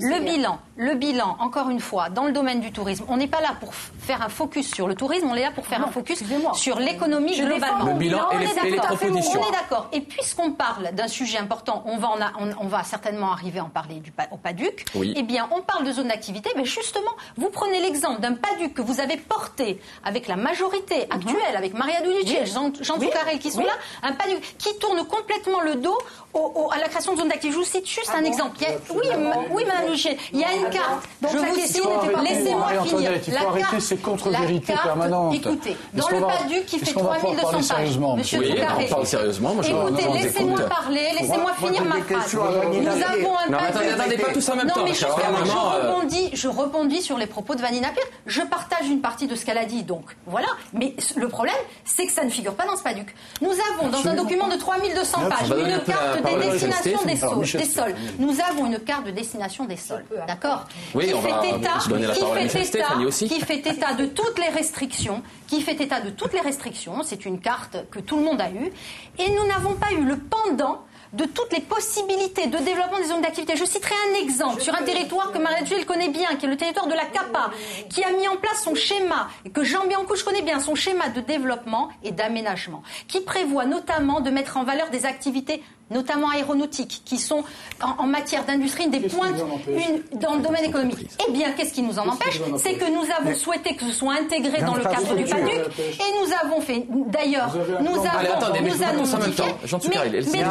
le bilan, encore une fois, dans le domaine du tourisme, on n'est pas là pour faire un focus sur le tourisme, on est là pour faire un focus sur l'économie globalement. Le bilan et les propositions. On est d'accord. Et puisqu'on parle d'un sujet important, on va certainement arriver à en parler au PADUC. Oui. Eh bien, on parle de zone d'activité, mais justement, vous prenez l'exemple d'un PADUC que vous avez porté avec la majorité actuelle, avec Maria Dulice, Jean Toucarel qui sont là, un PADUC qui tourne complètement le dos à la création de zones d'activité. Je vous cite juste un exemple. Oui, Madame Dulice, il y a une carte. Donc je vous cite, laissez-moi finir. Il faut arrêter ces contre-vérités permanentes. Écoutez, dans le PADUC qui fait 3200 pages, Monsieur Toucarel, on parle sérieusement. écoutez, laissez-moi parler, laissez-moi finir ma phrase. Nous avons un PADUC. Attendez, pas tous en même temps. Non, mais je rebondis sur les propos de Vanina Pierre. Je partage une partie de ce qu'elle a dit, donc voilà. Mais le problème, c'est que ça ne figure pas dans ce PADUC. Nous avons, dans un document de 3200 pages, une carte de destination des sols. Nous avons une carte de destination des sols, d'accord ? Oui, on va donner la parole à Michel Stéphanie aussi. Qui fait état de toutes les restrictions. C'est une carte que tout le monde a eue. Et nous n'avons pas eu le pendant de toutes les possibilités de développement des zones d'activité. Je citerai un exemple sur un territoire que Maria Dulice connaît bien, qui est le territoire de la CAPA, qui a mis en place son schéma, et que Jean Biancouch connaît bien, son schéma de développement et d'aménagement, qui prévoit notamment de mettre en valeur des activités notamment aéronautiques, qui sont en matière d'industrie des pointes dans le domaine économique. Eh bien, qu'est-ce qui nous en empêche ? C'est que nous avons souhaité que ce soit intégré dans le cadre du PADUC, et nous avons fait, d'ailleurs, nous avons tous en même temps. Jean Toucarel,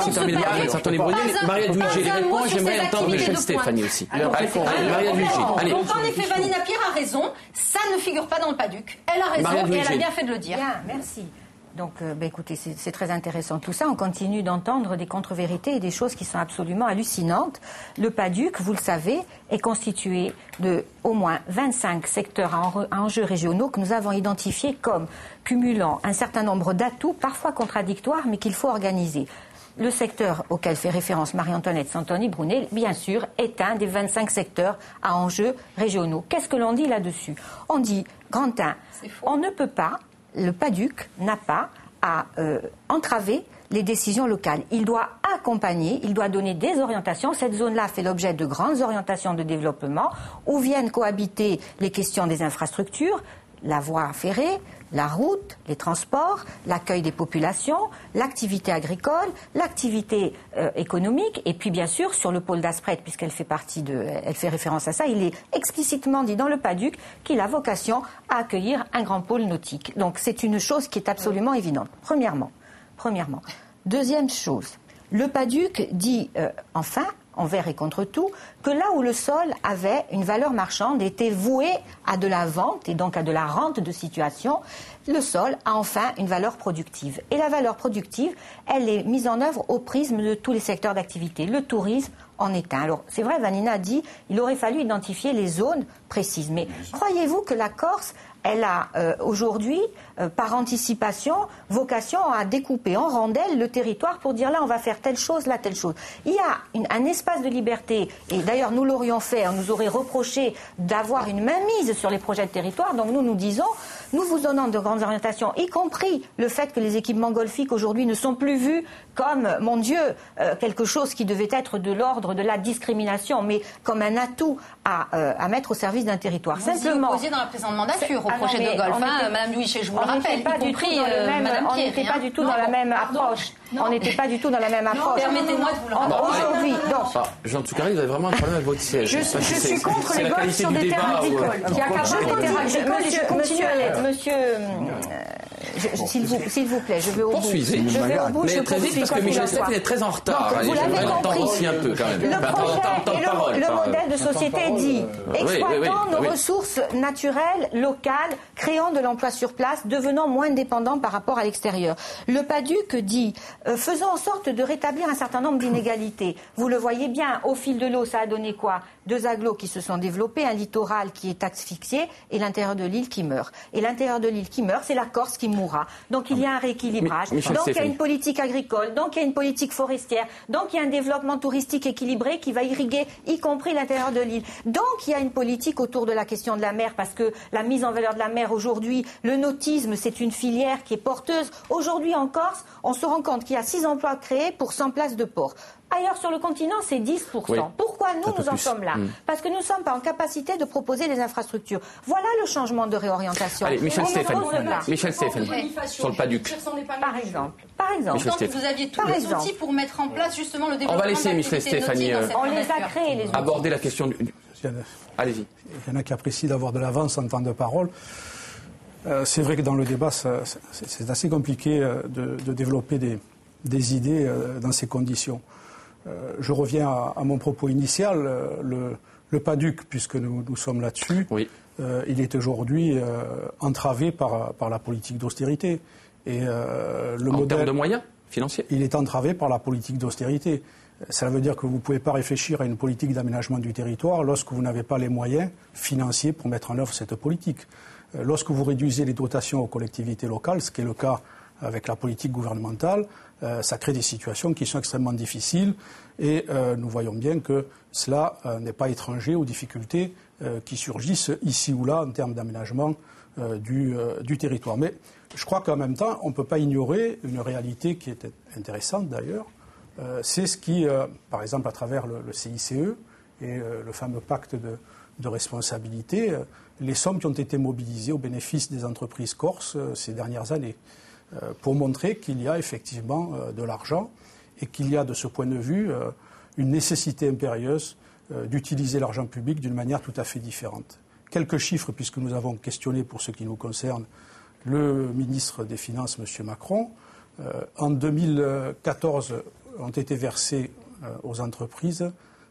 Maria Dulice, les réponses, j'aimerais entendre Michel Stéphanie aussi. Maria Dulice, donc en effet, Vanina Pierre a raison, ça ne figure pas dans le PADUC. Elle a raison et elle a bien fait de le dire. Bien, merci. Donc, écoutez, c'est très intéressant tout ça. On continue d'entendre des contre-vérités et des choses qui sont absolument hallucinantes. Le PADUC, vous le savez, est constitué de au moins 25 secteurs à enjeux régionaux que nous avons identifiés comme cumulant un certain nombre d'atouts, parfois contradictoires, mais qu'il faut organiser. Le secteur auquel fait référence Marie-Antoinette Santoni-Brunet, bien sûr, est un des 25 secteurs à enjeux régionaux. Qu'est-ce que l'on dit là-dessus ? On dit, grand 1, on ne peut pas, le PADUC n'a pas à entraver les décisions locales. Il doit accompagner, il doit donner des orientations. Cette zone-là fait l'objet de grandes orientations de développement où viennent cohabiter les questions des infrastructures, la voie ferrée, la route, les transports, l'accueil des populations, l'activité agricole, l'activité économique, et puis bien sûr sur le pôle d'Aspret, puisqu'elle fait elle fait référence à ça, il est explicitement dit dans le PADUC qu'il a vocation à accueillir un grand pôle nautique. Donc c'est une chose qui est absolument évidente. Premièrement. Deuxième chose, le PADUC dit enfin, envers et contre tout, que là où le sol avait une valeur marchande, était voué à de la vente et donc à de la rente de situation, le sol a enfin une valeur productive. Et la valeur productive, elle est mise en œuvre au prisme de tous les secteurs d'activité. Le tourisme en est un. Alors, c'est vrai, Vanina a dit, il aurait fallu identifier les zones précises. Mais croyez-vous que la Corse elle a aujourd'hui, par anticipation, vocation à découper en rondelles le territoire pour dire là on va faire telle chose, là telle chose. Il y a un espace de liberté, et d'ailleurs nous l'aurions fait, on nous aurait reproché d'avoir une mainmise sur les projets de territoire, donc nous disons, nous vous donnons de grandes orientations, y compris le fait que les équipements golfiques aujourd'hui ne sont plus vus comme, mon Dieu, quelque chose qui devait être de l'ordre de la discrimination, mais comme un atout à mettre au service d'un territoire. Vous simplement. Vous opposiez dans la présente mandature au projet de golf, Madame Louichet, je vous le rappelle, y compris Madame Pierre. On n'était pas du tout dans la même approche. On n'était pas du tout dans la même approche. Permettez-moi de vous le rappeler. Aujourd'hui, donc. Jean Tsoukaris, vous avez vraiment un problème avec votre siège. Je suis contre les golfs sur des terrains agricoles. Qui accapare des terrains agricoles et je continue à l'être. Monsieur, s'il vous plaît, je vais au bout. Poursuivez. Je vais au bout, mais très vite, parce que Michel Stéphane est très en retard. Donc, vous l'avez compris. Aussi un peu, quand même. Le projet et le modèle de société dit exploitons nos ressources naturelles, locales, créant de l'emploi sur place, devenant moins dépendants par rapport à l'extérieur. Le PADUC dit faisons en sorte de rétablir un certain nombre d'inégalités. Vous le voyez bien, au fil de l'eau, ça a donné quoi? 2 agglos qui se sont développés, un littoral qui est asphyxié et l'intérieur de l'île qui meurt. Et l'intérieur de l'île qui meurt, c'est la Corse qui mourra. Donc il y a un rééquilibrage. Donc il y a une politique agricole, donc il y a une politique forestière, donc il y a un développement touristique équilibré qui va irriguer y compris l'intérieur de l'île. Donc il y a une politique autour de la question de la mer, parce que la mise en valeur de la mer aujourd'hui, le nautisme, c'est une filière qui est porteuse. Aujourd'hui en Corse, on se rend compte qu'il y a 6 emplois créés pour 100 places de port. Ailleurs sur le continent, c'est 10%. Oui. Pourquoi nous en sommes là? Parce que nous ne sommes pas en capacité de proposer les infrastructures. Voilà le changement de réorientation. Allez, Michel Stéphane, sur le PADUC. Par exemple. Donc vous aviez tous les outils pour mettre en place justement le développement. On va laisser Michel Stéphanie on les a créés, les outils. aborder la question du... Allez-y. Il y en a qui apprécient d'avoir de l'avance en temps de parole. C'est vrai que dans le débat, c'est assez compliqué de développer des idées dans ces conditions. Je reviens à mon propos initial. Le PADUC, puisque nous sommes là-dessus, il est aujourd'hui entravé par la politique d'austérité. Et en termes de moyens financiers? Il est entravé par la politique d'austérité. Ça veut dire que vous ne pouvez pas réfléchir à une politique d'aménagement du territoire lorsque vous n'avez pas les moyens financiers pour mettre en œuvre cette politique. Lorsque vous réduisez les dotations aux collectivités locales, ce qui est le cas avec la politique gouvernementale, ça crée des situations qui sont extrêmement difficiles et nous voyons bien que cela n'est pas étranger aux difficultés qui surgissent ici ou là en termes d'aménagement du territoire. Mais je crois qu'en même temps, on ne peut pas ignorer une réalité qui est intéressante d'ailleurs. C'est ce qui, par exemple à travers le CICE et le fameux pacte de responsabilité, les sommes qui ont été mobilisées au bénéfice des entreprises corses ces dernières années, pour montrer qu'il y a effectivement de l'argent et qu'il y a de ce point de vue une nécessité impérieuse d'utiliser l'argent public d'une manière tout à fait différente. Quelques chiffres, puisque nous avons questionné pour ce qui nous concerne le ministre des Finances, M. Macron. En 2014 ont été versés aux entreprises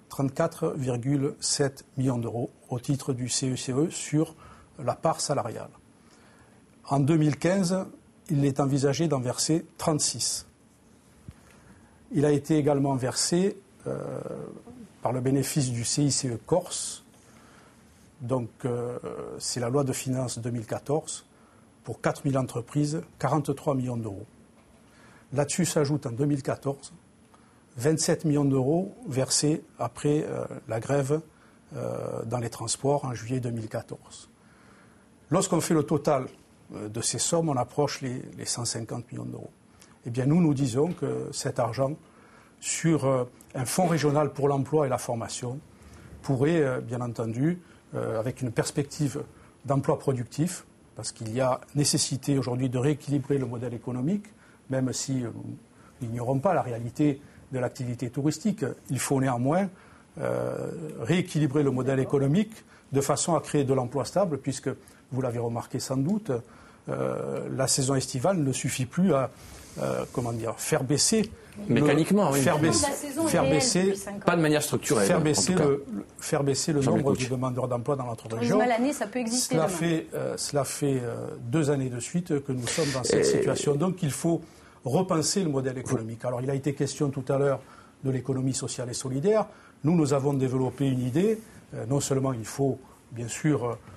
34,7 millions d'euros au titre du CICE sur la part salariale. En 2015, il est envisagé d'en verser 36. Il a été également versé par le bénéfice du CICE Corse, donc c'est la loi de finances 2014, pour 4000 entreprises, 43 millions d'euros. Là-dessus s'ajoute en 2014 27 millions d'euros versés après la grève dans les transports en juillet 2014. Lorsqu'on fait le total de ces sommes, on approche les 150 millions d'euros. Eh bien, nous disons que cet argent, sur un fonds régional pour l'emploi et la formation, pourrait, bien entendu, avec une perspective d'emploi productif, parce qu'il y a nécessité aujourd'hui de rééquilibrer le modèle économique, même si nous n'ignorons pas la réalité de l'activité touristique. Il faut néanmoins rééquilibrer le modèle économique de façon à créer de l'emploi stable, puisque, vous l'avez remarqué sans doute, la saison estivale ne suffit plus à faire baisser mécaniquement, faire baisser pas de manière structurelle. Faire baisser le nombre de demandeurs d'emploi dans notre région. Une année, ça peut exister. Cela fait 2 années de suite que nous sommes dans cette situation. Donc il faut repenser le modèle économique. Alors il a été question tout à l'heure de l'économie sociale et solidaire. Nous avons développé une idée. Non seulement il faut bien sûr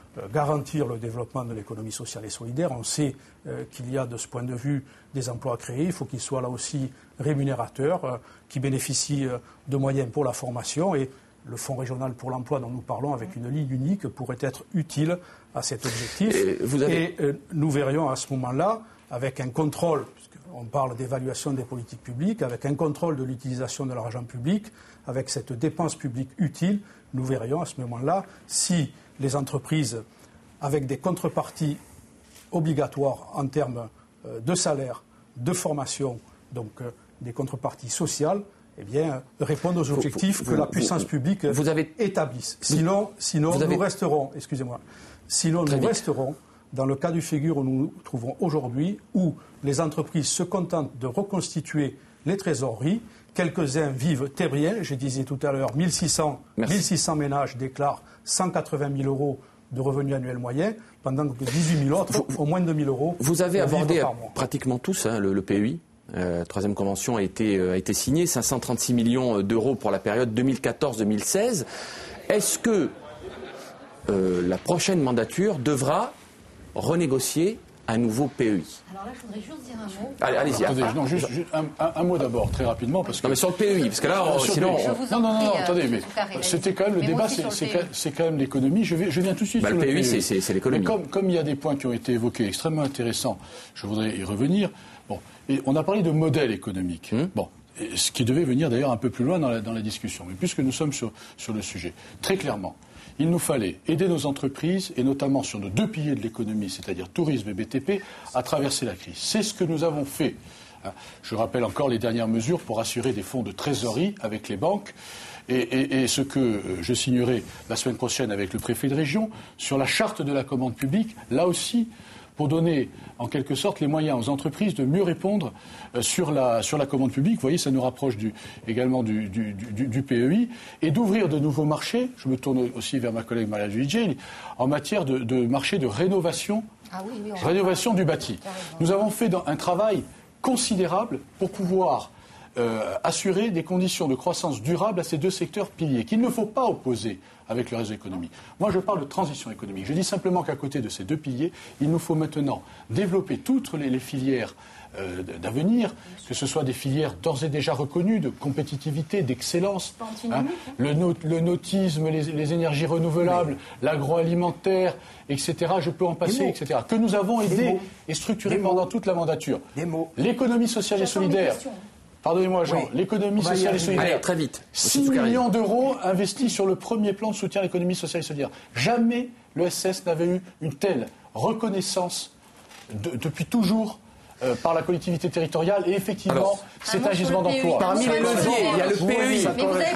garantir le développement de l'économie sociale et solidaire. On sait qu'il y a de ce point de vue des emplois créés. Il faut qu'ils soient là aussi rémunérateurs, qui bénéficient de moyens pour la formation. Et le Fonds régional pour l'emploi dont nous parlons, avec une ligne unique, pourrait être utile à cet objectif. Et nous verrions à ce moment-là, avec un contrôle, puisqu'on parle d'évaluation des politiques publiques, avec un contrôle de l'utilisation de l'argent public, avec cette dépense publique utile, nous verrions à ce moment-là si les entreprises, avec des contreparties obligatoires en termes de salaire, de formation, donc des contreparties sociales, eh bien, répondent aux objectifs que la puissance publique établisse. Sinon nous resterons, resterons dans le cas du figure où nous nous trouvons aujourd'hui, où les entreprises se contentent de reconstituer les trésoreries. Quelques-uns vivent très bien. Je disais tout à l'heure, 1600 ménages déclarent 180 000 euros de revenus annuels moyens, pendant que 18 000 autres au moins de 1 000 euros. Vous avez abordé pratiquement tous le PEI. Troisième convention a été signée, 536 millions d'euros pour la période 2014-2016. Est-ce que la prochaine mandature devra renégocier un nouveau PEI? Alors là, je voudrais juste dire un mot. Allez-y. Attendez, juste un mot d'abord, très rapidement. Parce que... Non, mais sur le PEI, parce que là, sinon... Non, attendez, mais c'était quand même le débat, c'est quand même l'économie. Je viens tout de suite sur le PEI. C'est l'économie. Mais comme il y a des points qui ont été évoqués extrêmement intéressants, je voudrais y revenir. Bon, et on a parlé de modèle économique. Bon, ce qui devait venir d'ailleurs un peu plus loin dans la discussion. Mais puisque nous sommes sur le sujet, très clairement, il nous fallait aider nos entreprises, et notamment sur nos deux piliers de l'économie, c'est-à-dire tourisme et BTP, à traverser la crise. C'est ce que nous avons fait. Je rappelle encore les dernières mesures pour assurer des fonds de trésorerie avec les banques, et ce que je signerai la semaine prochaine avec le préfet de région sur la charte de la commande publique, là aussi, pour donner en quelque sorte les moyens aux entreprises de mieux répondre sur la commande publique. Vous voyez, ça nous rapproche également du PEI, et d'ouvrir de nouveaux marchés. Je me tourne aussi vers ma collègue Maria Duligé, en matière de marché de rénovation, rénovation du bâti. Nous avons fait un travail considérable pour pouvoir assurer des conditions de croissance durable à ces deux secteurs piliers, qu'il ne faut pas opposer avec le reste de l'économie. Moi, je parle de transition économique. Je dis simplement qu'à côté de ces deux piliers, il nous faut maintenant développer toutes les filières d'avenir, que ce soit des filières d'ores et déjà reconnues, de compétitivité, d'excellence, le nautisme, les énergies renouvelables, l'agroalimentaire, etc. Je peux en passer, etc. Que nous avons aidé et structuré pendant toute la mandature. L'économie sociale et solidaire. Pardonnez-moi, Jean, l'économie sociale et solidaire. Allez, très vite. 6 millions d'euros investis sur le premier plan de soutien à l'économie sociale et solidaire. Jamais le SS n'avait eu une telle reconnaissance depuis toujours par la collectivité territoriale, et effectivement, c'est un gisement d'emploi. Parmi les leviers, il y a le PEI.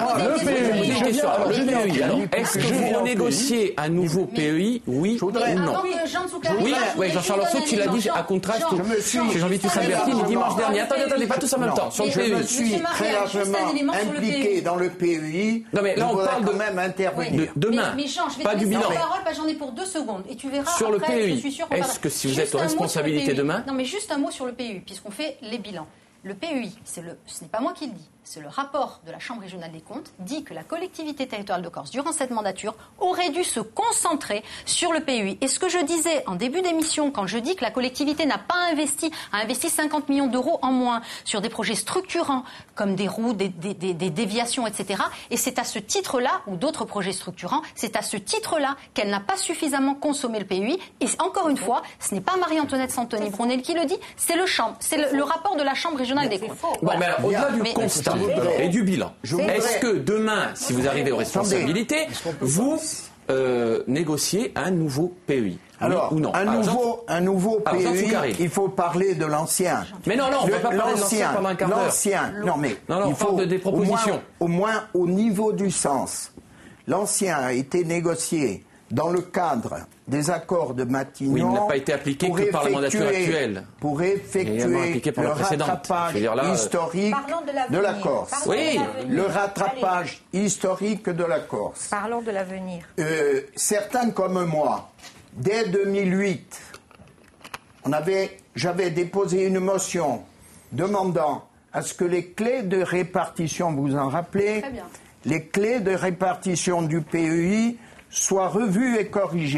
Le PEI. Alors, est-ce que vous renégociez un nouveau PEI, oui ou non? Oui, Jean-Charles Orso, tu l'as dit à contraste chez Jean-Vitus Alberti dimanche dernier. Attendez, pas tous en même temps. Sur le PEI. Je me suis très largement impliqué dans le PEI. Non, mais là, on parle quand même intervenir. Demain, mais Jean, je vais pas te du laisser bilan. la parole, parce que j'en ai pour 2 secondes. Et tu verras sur le après, PEI, je suis sûre qu'on est-ce que si vous êtes aux responsabilités demain... Non, mais juste un mot sur le PEI, puisqu'on fait les bilans. Le PEI, ce n'est pas moi qui le dis, c'est le rapport de la Chambre régionale des comptes, dit que la collectivité territoriale de Corse, durant cette mandature, aurait dû se concentrer sur le PEI. Et ce que je disais en début d'émission, quand je dis que la collectivité n'a pas investi, a investi 50 millions d'euros en moins sur des projets structurants, comme des routes, des déviations, etc. Et c'est à ce titre-là, ou d'autres projets structurants, c'est à ce titre-là qu'elle n'a pas suffisamment consommé le PEI. Et encore une fois, ce n'est pas Marie-Antoinette Santoni-Brunel qui le dit, c'est le rapport de la Chambre régionale des comptes. Bon, mais alors, au-delà du constat et du bilan, est-ce que demain, si vous arrivez aux responsabilités, vous négociez un nouveau PEI? Alors, ou non? un nouveau PEI, il faut parler de l'ancien. Mais non, on ne va pas parler de l'ancien pendant un quart d'heure. L'ancien, il faut des propositions. Au moins au niveau du sens. L'ancien a été négocié dans le cadre des accords de Matignon. Oui, il n'a pas été appliqué que par la mandature actuelle. Pour effectuer le rattrapage historique de la Corse. Oui, le rattrapage historique de la Corse. Parlons de l'avenir. Certains comme moi, dès 2008, j'avais déposé une motion demandant à ce que les clés de répartition, vous en rappelez, les clés de répartition du PEI soient revues et corrigées.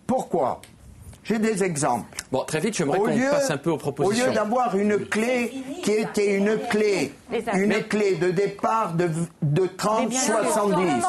Pourquoi? J'ai des exemples. Bon, très vite, j'aimerais qu'on passe un peu aux propositions. Au lieu d'avoir une clé qui était une clé de départ de 30-70,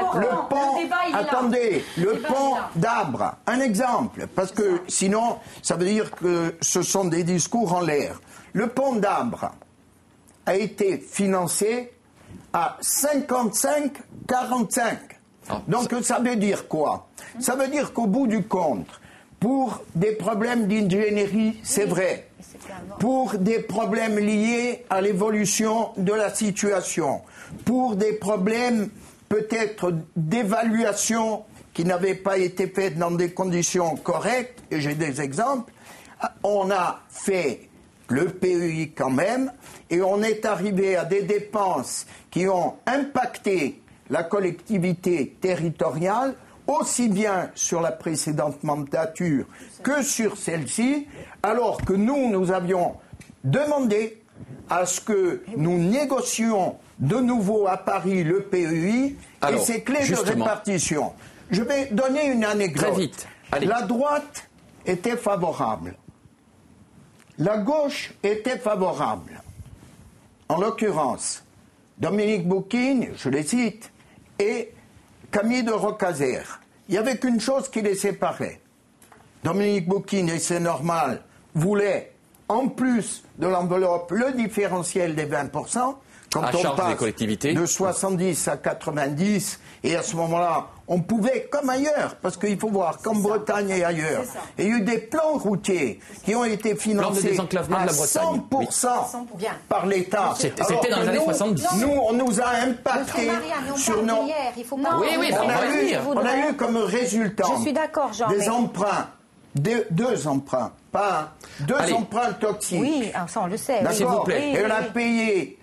le pont d'Abre, un exemple, parce que sinon, ça veut dire que ce sont des discours en l'air. Le pont d'Abre a été financé à 55-45. Donc ça veut dire quoi? Ça veut dire qu'au bout du compte, pour des problèmes d'ingénierie, c'est vrai. Pour des problèmes liés à l'évolution de la situation, pour des problèmes peut-être d'évaluation qui n'avaient pas été faites dans des conditions correctes, et j'ai des exemples, on a fait le PEI quand même, et on est arrivé à des dépenses qui ont impacté la collectivité territoriale, aussi bien sur la précédente mandature que sur celle-ci, alors que nous avions demandé à ce que nous négocions de nouveau à Paris le PEI et ses clés de répartition. Je vais donner une anecdote. Très vite. Allez. La droite était favorable. La gauche était favorable. En l'occurrence, Dominique Bouquigne, je les cite, et Camille de Roccaser. Il n'y avait qu'une chose qui les séparait. Dominique Bouquigne, et c'est normal, voulait, en plus de l'enveloppe, le différentiel des 20%, quand on passe de 70 à 90, et à ce moment-là, on pouvait, comme ailleurs, parce qu'il faut voir qu'en Bretagne et ailleurs, il y a eu des plans routiers qui ont été financés à 100% par l'État. C'était dans les années 70. Nous, on nous a impacté sur nos... On a eu comme résultat des emprunts, deux emprunts, pas deux emprunts toxiques. Oui, ça on le sait. S'il vous plaît. Et on a payé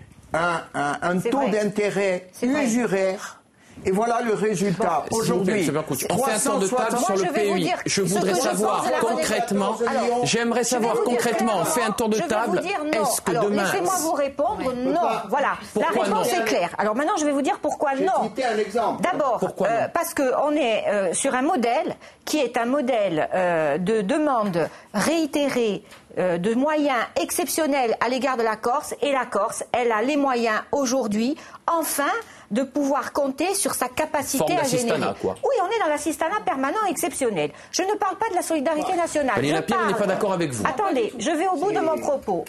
un taux d'intérêt usuraire. Et voilà le résultat. Aujourd'hui, on fait un tour de table sur le PEI. Je voudrais savoir concrètement, j'aimerais savoir concrètement, on fait un tour de table, est-ce que demain... Laissez-moi vous répondre, non. Voilà, la réponse est claire. Alors maintenant, je vais vous dire pourquoi non. D'abord, parce qu'on est sur un modèle qui est un modèle de demande réitérée de moyens exceptionnels à l'égard de la Corse, et la Corse, elle a les moyens aujourd'hui, enfin, de pouvoir compter sur sa capacité à générer. Quoi. Oui, on est dans l'assistanat permanent exceptionnel. Je ne parle pas de la solidarité nationale. Valérie Lapierre n'est pas d'accord avec vous. Attendez, je vais au bout de mon propos.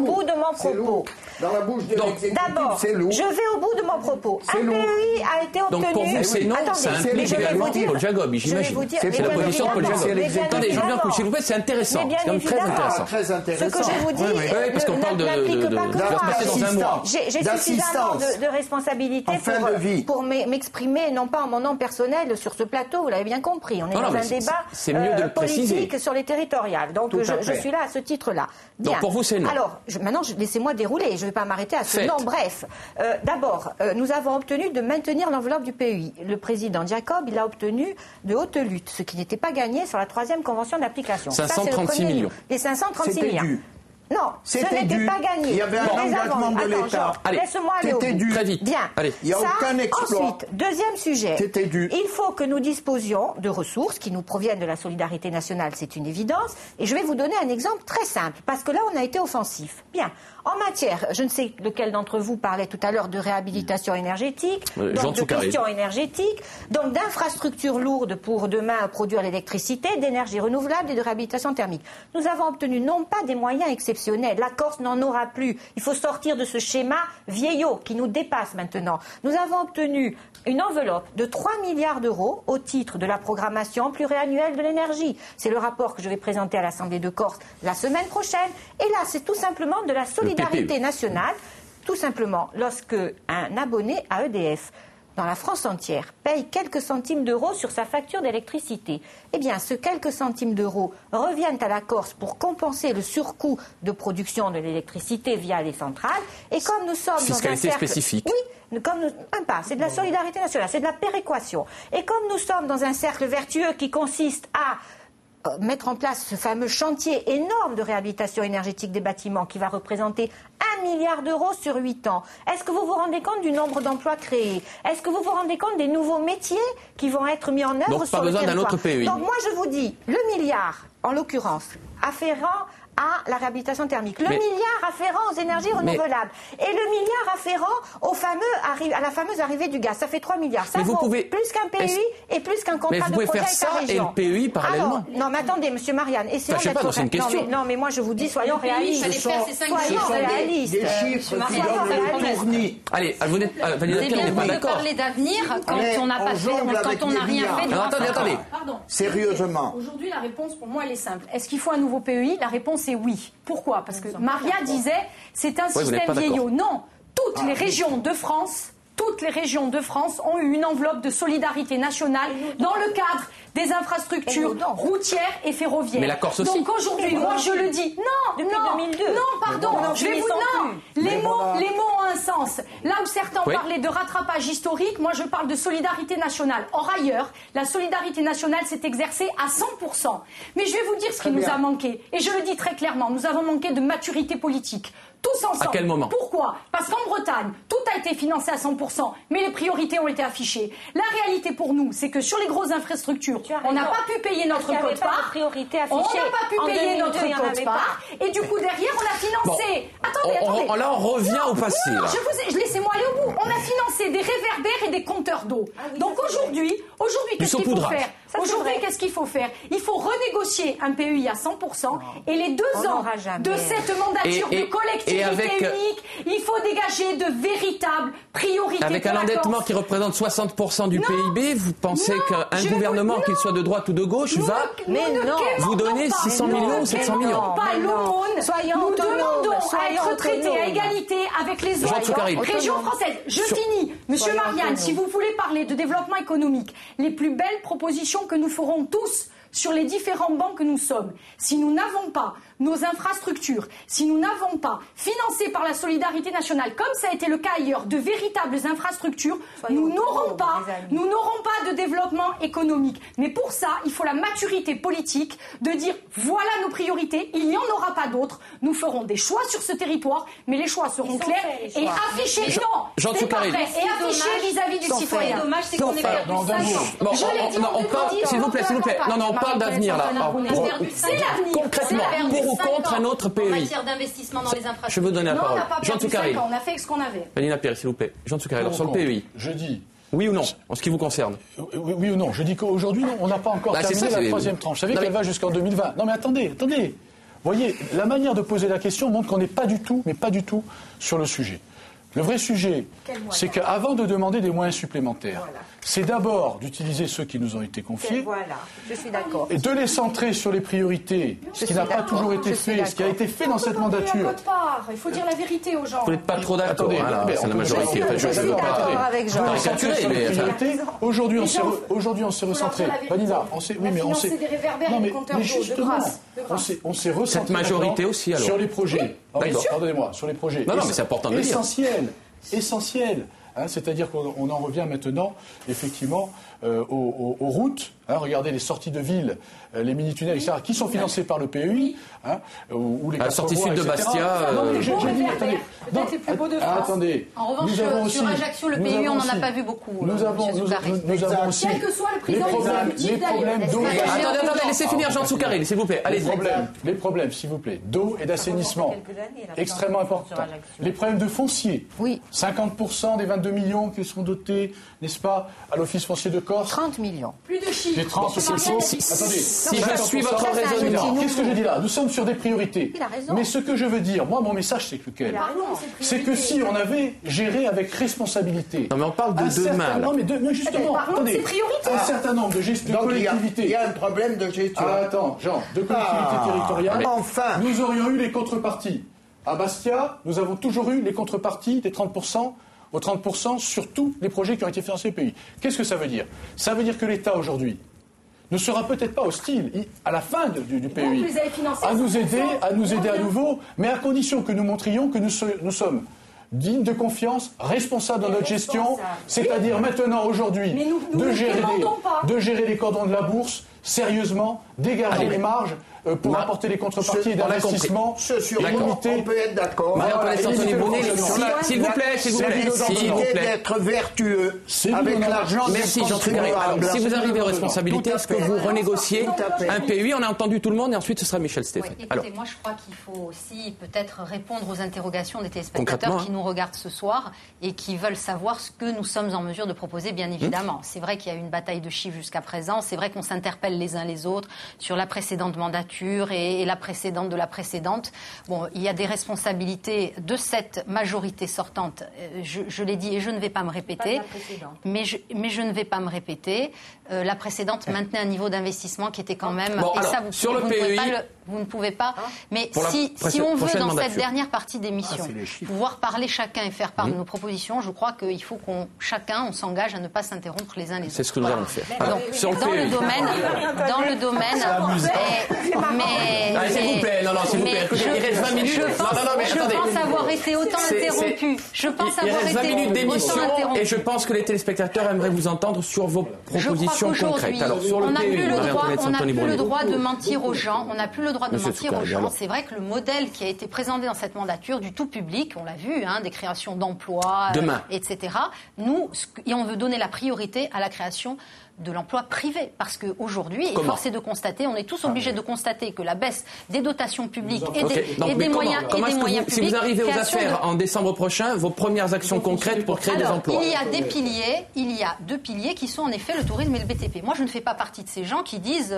Dans la bouche de l'exécutif, d'abord, c'est lourd. je vais au bout de mon propos. Un PEI a été obtenu... Donc pour vous, c'est non, ça implique également Paul Jacob, j'imagine. C'est la position de Paul Jacob. Attendez, Jean-Pierre Couch, s'il vous plaît, c'est intéressant. C'est quand même très intéressant. Ce que je vous dis parce qu'on parle de se passer dans un mois. J'ai suffisamment de responsabilité pour m'exprimer, non pas en mon nom personnel sur ce plateau, vous l'avez bien compris. On est dans un débat politique sur les territoriales. Donc je suis là à ce titre-là. Donc pour vous, c'est non. Alors, maintenant, laissez-moi dérouler. Je ne vais pas m'arrêter à ce non. Bref, d'abord, nous avons obtenu de maintenir l'enveloppe du PEI. Le président Jacob, il a obtenu de haute lutte, ce qui n'était pas gagné sur la 3e convention d'application. 536 millions. Les 536 millions. Dû. Non, ce n'était pas gagné. Il y avait un engagement de l'État. Laisse-moi aller au bout. Dû. Très vite. Bien. Allez. Il n'y a aucun exploit. Ensuite, deuxième sujet. C'était dû. Il faut que nous disposions de ressources qui nous proviennent de la solidarité nationale, c'est une évidence. Et je vais vous donner un exemple très simple, parce que là, on a été offensif. Bien. En matière, je ne sais lequel d'entre vous parlait tout à l'heure de réhabilitation énergétique, donc de questions énergétiques, donc d'infrastructures lourdes pour demain produire l'électricité, d'énergie renouvelable et de réhabilitation thermique. Nous avons obtenu non pas des moyens exceptionnels, la Corse n'en aura plus. Il faut sortir de ce schéma vieillot qui nous dépasse maintenant. Nous avons obtenu une enveloppe de 3 milliards d'euros au titre de la programmation pluriannuelle de l'énergie. C'est le rapport que je vais présenter à l'Assemblée de Corse la semaine prochaine. Et là, c'est tout simplement de la solidarité nationale. Tout simplement, lorsque un abonné à EDF dans la France entière paye quelques centimes d'euros sur sa facture d'électricité, eh bien, ce quelques centimes d'euros reviennent à la Corse pour compenser le surcoût de production de l'électricité via les centrales. Et comme nous sommes dans un cercle... spécifique. Oui, c'est de la solidarité nationale, c'est de la péréquation. Et comme nous sommes dans un cercle vertueux qui consiste à mettre en place ce fameux chantier énorme de réhabilitation énergétique des bâtiments qui va représenter 1 milliards d'euros sur 8 ans. Est-ce que vous vous rendez compte du nombre d'emplois créés? Est-ce que vous vous rendez compte des nouveaux métiers qui vont être mis en œuvre Donc, sur le territoire? Donc pas besoin d'un autre PEI. Donc moi je vous dis, le milliard, en l'occurrence, afférent à la réhabilitation thermique, le milliard afférent aux énergies renouvelables et le milliard afférent à la fameuse arrivée du gaz, ça fait 3 milliards. Ça vaut plus qu'un PEI et plus qu'un contrat de projet avec la région. Mais vous pouvez faire ça et le PEI parallèlement. Alors, non mais attendez, monsieur Marianne, essayons d'être... Je sais pas, c'est une question. Non mais moi je vous dis, soyons réalistes. Soyons réalistes. Des chiffres qui donnent le tournis. Allez, Vanina Pierre, on n'est pas d'accord. Parler d'avenir quand on n'a pas fait, quand on n'a rien fait. Attendez. Pardon. Sérieusement. Aujourd'hui, la réponse pour moi elle est simple. Est-ce qu'il faut un nouveau PEI? La réponse est oui. Pourquoi? Parce que Maria disait c'est un système vieillot. Non, toutes les régions de France ont eu une enveloppe de solidarité nationale dans le cadre des infrastructures routières et ferroviaires. Mais la Corse aussi. Donc aujourd'hui, moi je le dis, non, 2002. Non, pardon, je vais vous les mots ont un sens. Là où certains parlaient de rattrapage historique, moi je parle de solidarité nationale. Or ailleurs, la solidarité nationale s'est exercée à 100%. Mais je vais vous dire ce qui nous a manqué. Et je le dis très clairement, nous avons manqué de maturité politique. Tous ensemble. À quel moment? Pourquoi? Parce qu'en Bretagne, tout a été financé à 100%, mais les priorités ont été affichées. La réalité pour nous, c'est que sur les grosses infrastructures, on n'a pas pu payer notre quote-part. On n'a pas pu payer notre quote-part. Et du coup, derrière, on a financé... Attendez. Là, on revient au passé. Non, laissez-moi aller au bout. On a financé des réverbères et des compteurs d'eau. Donc aujourd'hui, qu'est-ce qu'il faut faire? Aujourd'hui, qu'est-ce qu'il faut faire? Il faut renégocier un PEI à 100% et les 2 ans de cette mandature de collectivité unique, il faut dégager de véritables priorités. Avec un endettement qui représente 60% du PIB, vous pensez qu'un gouvernement, qu'il soit de droite ou de gauche, va vous donner 600 millions ou 700 millions? Pas l'aumône. Nous demandons à être traités à égalité avec les autres régions françaises. Je finis. Monsieur Marianne, si vous voulez parler de développement économique, les plus belles propositions que nous ferons tous sur les différents bancs que nous sommes, si nous n'avons pas nos infrastructures, si nous n'avons pas financé par la solidarité nationale, comme ça a été le cas ailleurs, de véritables infrastructures, nous n'aurons pas de développement économique. Mais pour ça, il faut la maturité politique de dire voilà nos priorités, il n'y en aura pas d'autres. Nous ferons des choix sur ce territoire, mais les choix seront clairs et affichés. C'est pas vrai. Et affichés vis-à-vis du citoyen. C'est dommage, c'est qu'on ait perdu 5 ans. On parle, s'il vous plaît. Non, on parle d'avenir là. C'est l'avenir. Concrètement, pour ou contre un autre PEI? En matière d'investissement dans les infrastructures. Je vais vous donner la parole. Jean Tsoukaris. On a fait ce qu'on avait. Vanina Pierre, s'il vous plaît. Jean Tsoukaris, sur le PEI. Je dis. Oui ou non, en ce qui vous concerne? Oui ou non. Je dis qu'aujourd'hui, on n'a pas encore terminé la 3e tranche. Vous savez qu'elle va jusqu'en 2020. Non mais attendez. Vous voyez, la manière de poser la question montre qu'on n'est pas du tout sur le sujet. Le vrai sujet, c'est qu'avant de demander des moyens supplémentaires, c'est d'abord d'utiliser ceux qui nous ont été confiés, Voilà, je suis d'accord. et de les centrer sur les priorités, ce qui n'a pas toujours été fait, ce qui a été fait dans cette mandature. Il faut dire la vérité aux gens. Vous n'êtes pas trop d'accord, c'est la majorité. Je suis d'accord avec Jean. Aujourd'hui, on s'est recentré. Vanina, on s'est des réverbères et des compteurs d'eau, de grâce. On s'est recentré. Cette majorité aussi, alors. Sur les projets. Pardonnez-moi, sur les projets. Non, mais c'est important de le dire. Essentiel. C'est-à-dire qu'on en revient maintenant, effectivement, aux routes. Regardez les sorties de ville, les mini-tunnels, etc., qui sont financés par le PEI, ou les sortie sud de Bastia. Peut-être les plus beaux de France. Attendez. En revanche, sur Ajaccio, le PEI, on n'en a pas vu beaucoup. Nous avons aussi quel que soit le président les problèmes d'eau. Attendez, laissez finir Jean Tsoukaris, s'il vous plaît. Allez, les problèmes, s'il vous plaît, d'eau et d'assainissement, extrêmement importants. Les problèmes de foncier. Oui. 50% des 22 millions qui sont dotés, n'est-ce pas, à l'Office foncier de Corse. 30 millions. Plus de chiffres. Les 30, si je suis votre raisonnement. Qu'est-ce que je dis là? Nous sommes sur des priorités. Il a raison. Mais ce que je veux dire, moi, mon message, c'est lequel? C'est que si on avait géré avec responsabilité. Non, mais on parle de demain. Non, mais justement, attendez. Un certain nombre de collectivités. Il y a un problème de gestion. Attends, Jean, de collectivités territoriales. Enfin. Nous aurions eu les contreparties. À Bastia, nous avons toujours eu les contreparties des 30%. Aux 30% sur tous les projets qui ont été financés au pays. Qu'est-ce que ça veut dire? Ça veut dire que l'État, aujourd'hui, ne sera peut-être pas hostile à la fin du PEI à nous aider à nouveau, mais à condition que nous montrions que nous sommes dignes de confiance, responsables dans notre gestion, c'est-à-dire maintenant, aujourd'hui, de gérer les cordons de la bourse sérieusement, dégageant les marges, pour apporter les contreparties d'investissement. On peut être d'accord. S'il vous plaît. D'être vertueux avec l'argent des contribuables. Si vous arrivez aux responsabilités, est-ce que vous renégociez un PUI? On a entendu tout le monde et ensuite ce sera Michel Stéphane. Écoutez, moi je crois qu'il faut aussi peut-être répondre aux interrogations des téléspectateurs qui nous regardent ce soir et qui veulent savoir ce que nous sommes en mesure de proposer, bien évidemment. C'est vrai qu'il y a eu une bataille de chiffres jusqu'à présent. C'est vrai qu'on s'interpelle les uns les autres sur la précédente mandature et la précédente de la précédente. Bon, il y a des responsabilités de cette majorité sortante. Je l'ai dit et je ne vais pas me répéter. Mais je ne vais pas me répéter. La précédente maintenait un niveau d'investissement qui était quand même... Bon, et alors, ça, vous ne pouvez pas... Mais si on veut, dans cette dernière partie d'émission, pouvoir parler chacun et faire part de nos propositions, je crois qu'il faut qu'on s'engage à ne pas s'interrompre les uns les autres. C'est ce que nous allons faire. Donc, dans le domaine... Mais... S'il vous plaît, s'il vous plaît. Il reste 20 minutes. Je pense avoir été autant interrompu. Il reste 20 minutes d'émission et je pense que les téléspectateurs aimeraient vous entendre sur vos propositions concrètes. Alors, sur le PUI, on n'a plus le droit de mentir aux gens. On n'a plus le droit de mentir aux gens. C'est vrai que le modèle qui a été présenté dans cette mandature du tout public, on l'a vu, des créations d'emplois, etc. Et on veut donner la priorité à la création de l'emploi privé. Parce qu'aujourd'hui, et force est de constater, on est tous obligés de constater que la baisse des dotations publiques et des moyens publics... Si vous arrivez aux affaires en décembre prochain, vos premières actions concrètes pour créer des emplois? Il y a deux piliers qui sont en effet le tourisme et le BTP. Moi, je ne fais pas partie de ces gens qui disent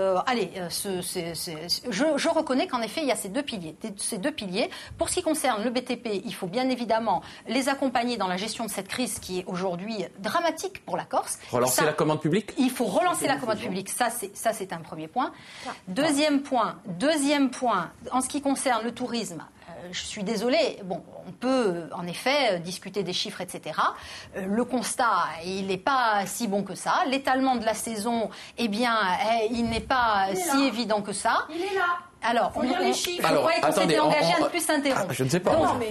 je reconnais qu'en effet, il y a ces deux piliers. Pour ce qui concerne le BTP, il faut bien évidemment les accompagner dans la gestion de cette crise qui est aujourd'hui dramatique pour la Corse. Relancer la commande publique? Il faut relancer la commande publique, ça c'est un premier point. Deuxième point, en ce qui concerne le tourisme, je suis désolée, on peut en effet discuter des chiffres, etc. Le constat, il n'est pas si bon que ça. L'étalement de la saison, il n'est pas si évident que ça. Il est là. Alors, on lire les chiffres. Je croyais qu'on s'était engagé à ne plus s'interrompre. Je ne sais pas.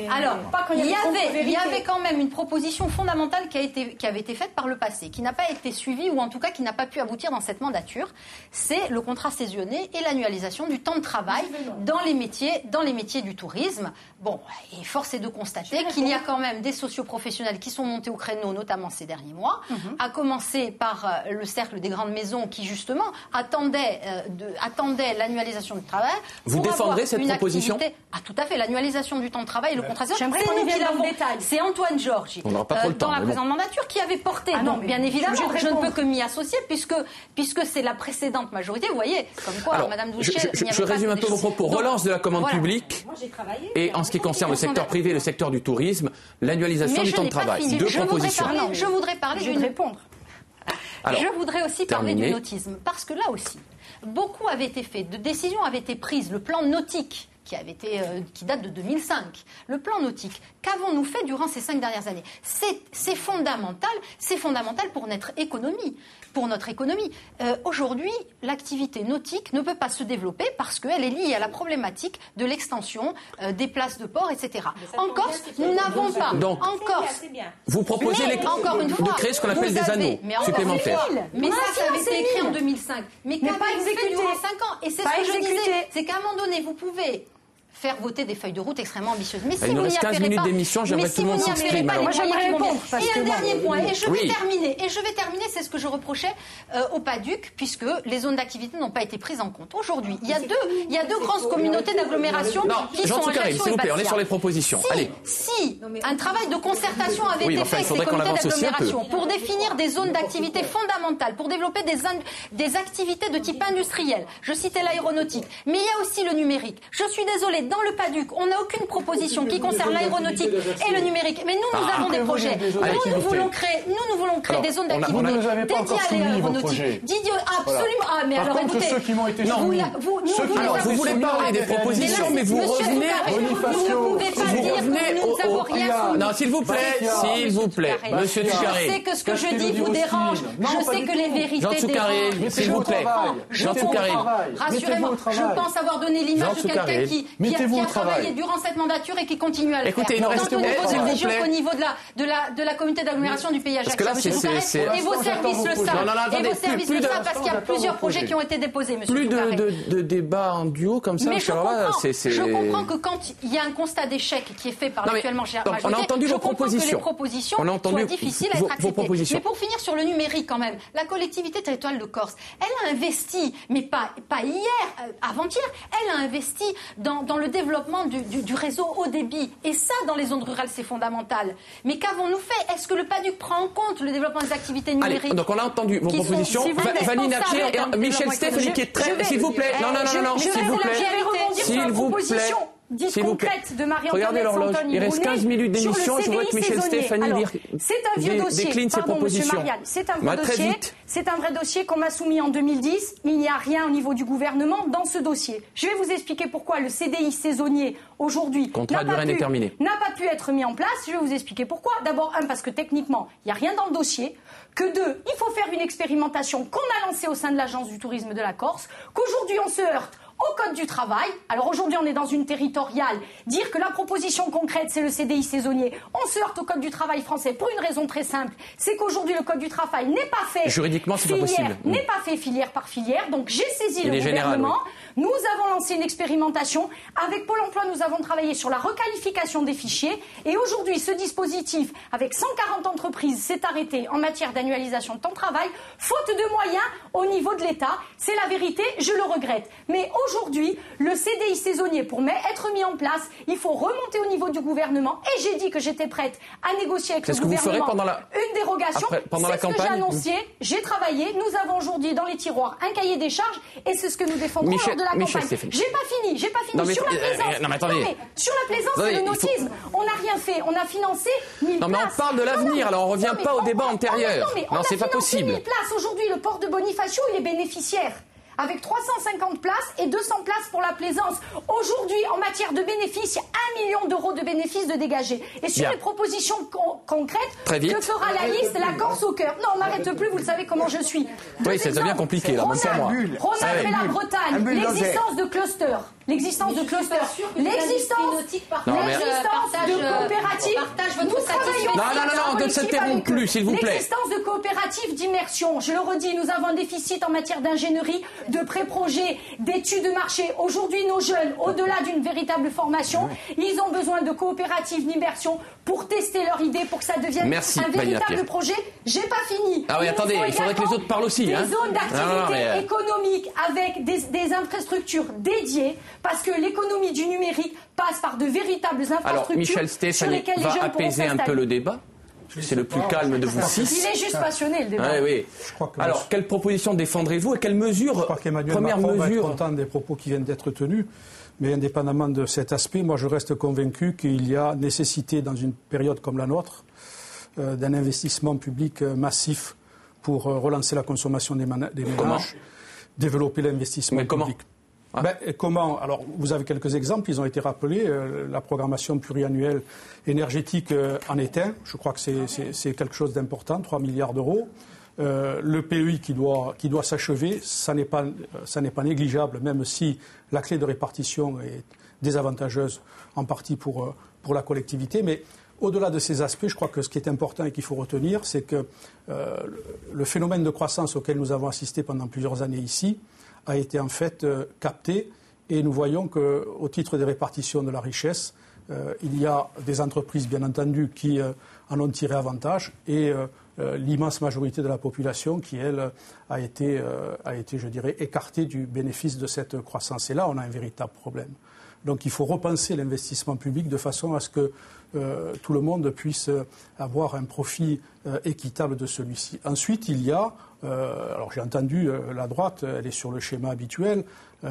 Il y avait quand même une proposition fondamentale qui avait été faite par le passé, qui n'a pas été suivie ou en tout cas qui n'a pas pu aboutir dans cette mandature. C'est le contrat saisonnier et l'annualisation du temps de travail dans les métiers du tourisme. Bon, et force est de constater qu'il y a quand même des socioprofessionnels qui sont montés au créneau, notamment ces derniers mois, à commencer par le cercle des grandes maisons qui justement attendait l'annualisation du travail. Vous défendrez cette proposition? Tout à fait. L'annualisation du temps de travail et le contrat social. J'aimerais qu'on y vienne dans le détail. C'est Antoine Georges, dans la présente mandature, qui avait porté. Donc, bien évidemment, je ne peux que m'y associer puisque c'est la précédente majorité. Vous voyez, comme quoi, Madame Douchet... Je résume un peu vos propos. Relance de la commande publique. Et en ce qui concerne le secteur privé et le secteur du tourisme, l'annualisation du temps de travail. Deux propositions. Je voudrais parler d'une... répondre. Je voudrais aussi parler du nautisme. Parce que là aussi, beaucoup avait été fait, de décisions avaient été prises. Le plan nautique qui date de 2005. Le plan nautique, qu'avons-nous fait durant ces 5 dernières années? C'est fondamental pour notre économie. Aujourd'hui, l'activité nautique ne peut pas se développer parce qu'elle est liée à la problématique de l'extension des places de port, etc. En Corse, nous n'avons pas. Donc, vous proposez de créer ce qu'on appelle des anneaux supplémentaires. Mais ça avait été écrit en 2005. Mais qu'avez-vous fait durant 5 ans? Et c'est ce que je disais. C'est qu'à un moment donné, vous pouvez faire voter des feuilles de route extrêmement ambitieuses. Mais si il nous vous reste 15 minutes d'émission, j'aimerais que tout le monde s'exprime. Moi, j'aimerais répondre. Et un dernier point, et je vais terminer, c'est ce que je reprochais au PADUC, puisque les zones d'activité n'ont pas été prises en compte. Aujourd'hui, il y a deux grandes communautés d'agglomération qui sont Ajaccio et s'il vous plaît, on est sur les propositions. Si un travail de concertation avait été fait avec ces comités d'agglomération pour définir des zones d'activité fondamentales, pour développer des activités de type industriel, je citais l'aéronautique, mais il y a aussi le numérique. Je suis désolée, dans le PADUC, on n'a aucune proposition qui concerne l'aéronautique et le numérique. Mais nous avons des projets. Nous voulons créer des zones d'activité dédiées à l'aéronautique. Absolument. Mais alors écoutez, ceux qui m'ont été vous voulez parler des propositions, mais vous revenez. Vous ne pouvez pas dire que nous n'avons rien soumis. Non, s'il vous plaît, Monsieur Toucaré. Je sais que ce que je dis vous dérange. Je sais que les vérités Jean Toucaré, s'il vous plaît. Jean Toucaré. Rassurez-moi, je pense avoir donné l'image de quelqu'un qui Concentrez-vous au travail. Travaillé durant cette mandature et qui continue à le Écoutez, faire. il reste Tant au niveau s'il de la vous région plaît. qu'au niveau de la communauté d'agglomération du pays Parce que là, Ajaccio. Et vos services le savent. Et vos services le savent parce qu'il y a plusieurs projets qui ont été déposés, monsieur Plus Toucaré. de débats en duo comme ça. Mais je comprends que que quand il y a un constat d'échec qui est fait par l'actuellement Gérard Majorité, on a entendu vos propositions. Que les propositions soient difficiles à être acceptées. Mais pour finir sur le numérique quand même, la collectivité territoriale de Corse, elle a investi, mais pas hier, avant-hier, elle a investi dans le développement du réseau haut débit. Et ça, dans les zones rurales, c'est fondamental. Mais qu'avons-nous fait? Est-ce que le PADUC prend en compte le développement des activités numériques? Allez, donc on a entendu vos propositions. Vanine Napier et Michel Stéphanie qui est très... S'il vous plaît. Non, s'il vous plaît. S'il vous plaît. Dite concrète de Marie-Antoinette Santoni. Il reste 15 minutes d'émission. Je vois que Michel Stéphanie c'est un vieux dossier. décline ses propositions. Marianne, c'est un vrai dossier. C'est un vrai dossier qu'on m'a soumis en 2010. Il n'y a rien au niveau du gouvernement dans ce dossier. Je vais vous expliquer pourquoi le CDI saisonnier aujourd'hui n'a pas pu être mis en place. Je vais vous expliquer pourquoi. D'abord, parce que techniquement, il n'y a rien dans le dossier. Que deux, il faut faire une expérimentation qu'on a lancée au sein de l'Agence du tourisme de la Corse. Qu'aujourd'hui, on se heurte au Code du travail. Alors aujourd'hui, on est dans une territoriale. Dire que la proposition concrète, c'est le CDI saisonnier. On se heurte au Code du travail français pour une raison très simple. C'est qu'aujourd'hui, le Code du travail n'est pas fait juridiquement, c'est pas possible. N'est pas fait filière par filière. Donc j'ai saisi le gouvernement. Nous avons lancé une expérimentation. Avec Pôle emploi, nous avons travaillé sur la requalification des fichiers. Et aujourd'hui, ce dispositif, avec 140 entreprises, s'est arrêté en matière d'annualisation de temps de travail, faute de moyens au niveau de l'État. C'est la vérité, je le regrette. Mais aujourd'hui, le CDI saisonnier, pour être mis en place, il faut remonter au niveau du gouvernement. Et j'ai dit que j'étais prête à négocier avec le gouvernement une dérogation. Pendant la campagne, c'est ce que j'ai annoncé. J'ai travaillé. Nous avons aujourd'hui dans les tiroirs un cahier des charges. Et c'est ce que nous défendrons lors de la campagne. J'ai pas fini. Sur la plaisance. Sur la plaisance, c'est le nautisme. On n'a rien fait. On a financé 1000 places. Non, mais on parle de l'avenir. Alors on ne revient pas au débat antérieur. Non, c'est pas possible. 1000 places. Aujourd'hui, le port de Bonifacio, il est bénéficiaire. Avec 350 places et 200 places pour la plaisance. Aujourd'hui, en matière de bénéfices, il y a 1 million d'euros de bénéfices de dégagés. Et sur les propositions concrètes, que fera la liste, la Corse au cœur? Non, on n'arrête plus, vous le savez comment je suis. Oui, ça devient compliqué, là, même pour moi. Rhône-Alpes et la Bretagne, l'existence de clusters. L'existence de coopératives. Nous travaillons. Ne s'interrompt plus, s'il vous plaît. L'existence de coopératives d'immersion. Je le redis, nous avons un déficit en matière d'ingénierie, de pré-projet, d'études de marché. Aujourd'hui, nos jeunes, au-delà d'une véritable formation, ils ont besoin de coopératives d'immersion pour tester leur idée, pour que ça devienne un véritable projet. J'ai pas fini. Ah oui, attendez, il faudrait que les autres parlent aussi. Des zones d'activité économique avec des infrastructures dédiées, parce que l'économie du numérique passe par de véritables infrastructures. Alors, Michel Stéphanie va apaiser un peu le débat. C'est le plus calme de vous six. Il est juste passionné, le débat. Oui. Alors, quelle proposition défendrez-vous et quelles mesures? Je crois qu'Emmanuel Macron va être content des propos qui viennent d'être tenus. Mais indépendamment de cet aspect, moi je reste convaincu qu'il y a nécessité, dans une période comme la nôtre, d'un investissement public massif pour relancer la consommation des ménages, développer l'investissement public. Comment? Alors, vous avez quelques exemples, ils ont été rappelés. La programmation pluriannuelle énergétique en est un. Je crois que c'est quelque chose d'important, 3 milliards d'euros. Le PEI qui doit s'achever, ça n'est pas négligeable, même si la clé de répartition est désavantageuse en partie pour la collectivité. Mais au-delà de ces aspects, je crois que ce qui est important et qu'il faut retenir, c'est que le phénomène de croissance auquel nous avons assisté pendant plusieurs années ici a été en fait capté, et nous voyons qu'au titre des répartitions de la richesse, il y a des entreprises, bien entendu, qui en ont tiré avantage, et l'immense majorité de la population qui, elle, a été, je dirais, écartée du bénéfice de cette croissance. Et là, on a un véritable problème. Donc il faut repenser l'investissement public de façon à ce que tout le monde puisse avoir un profit équitable de celui-ci. Ensuite, il y a, alors j'ai entendu la droite, elle est sur le schéma habituel,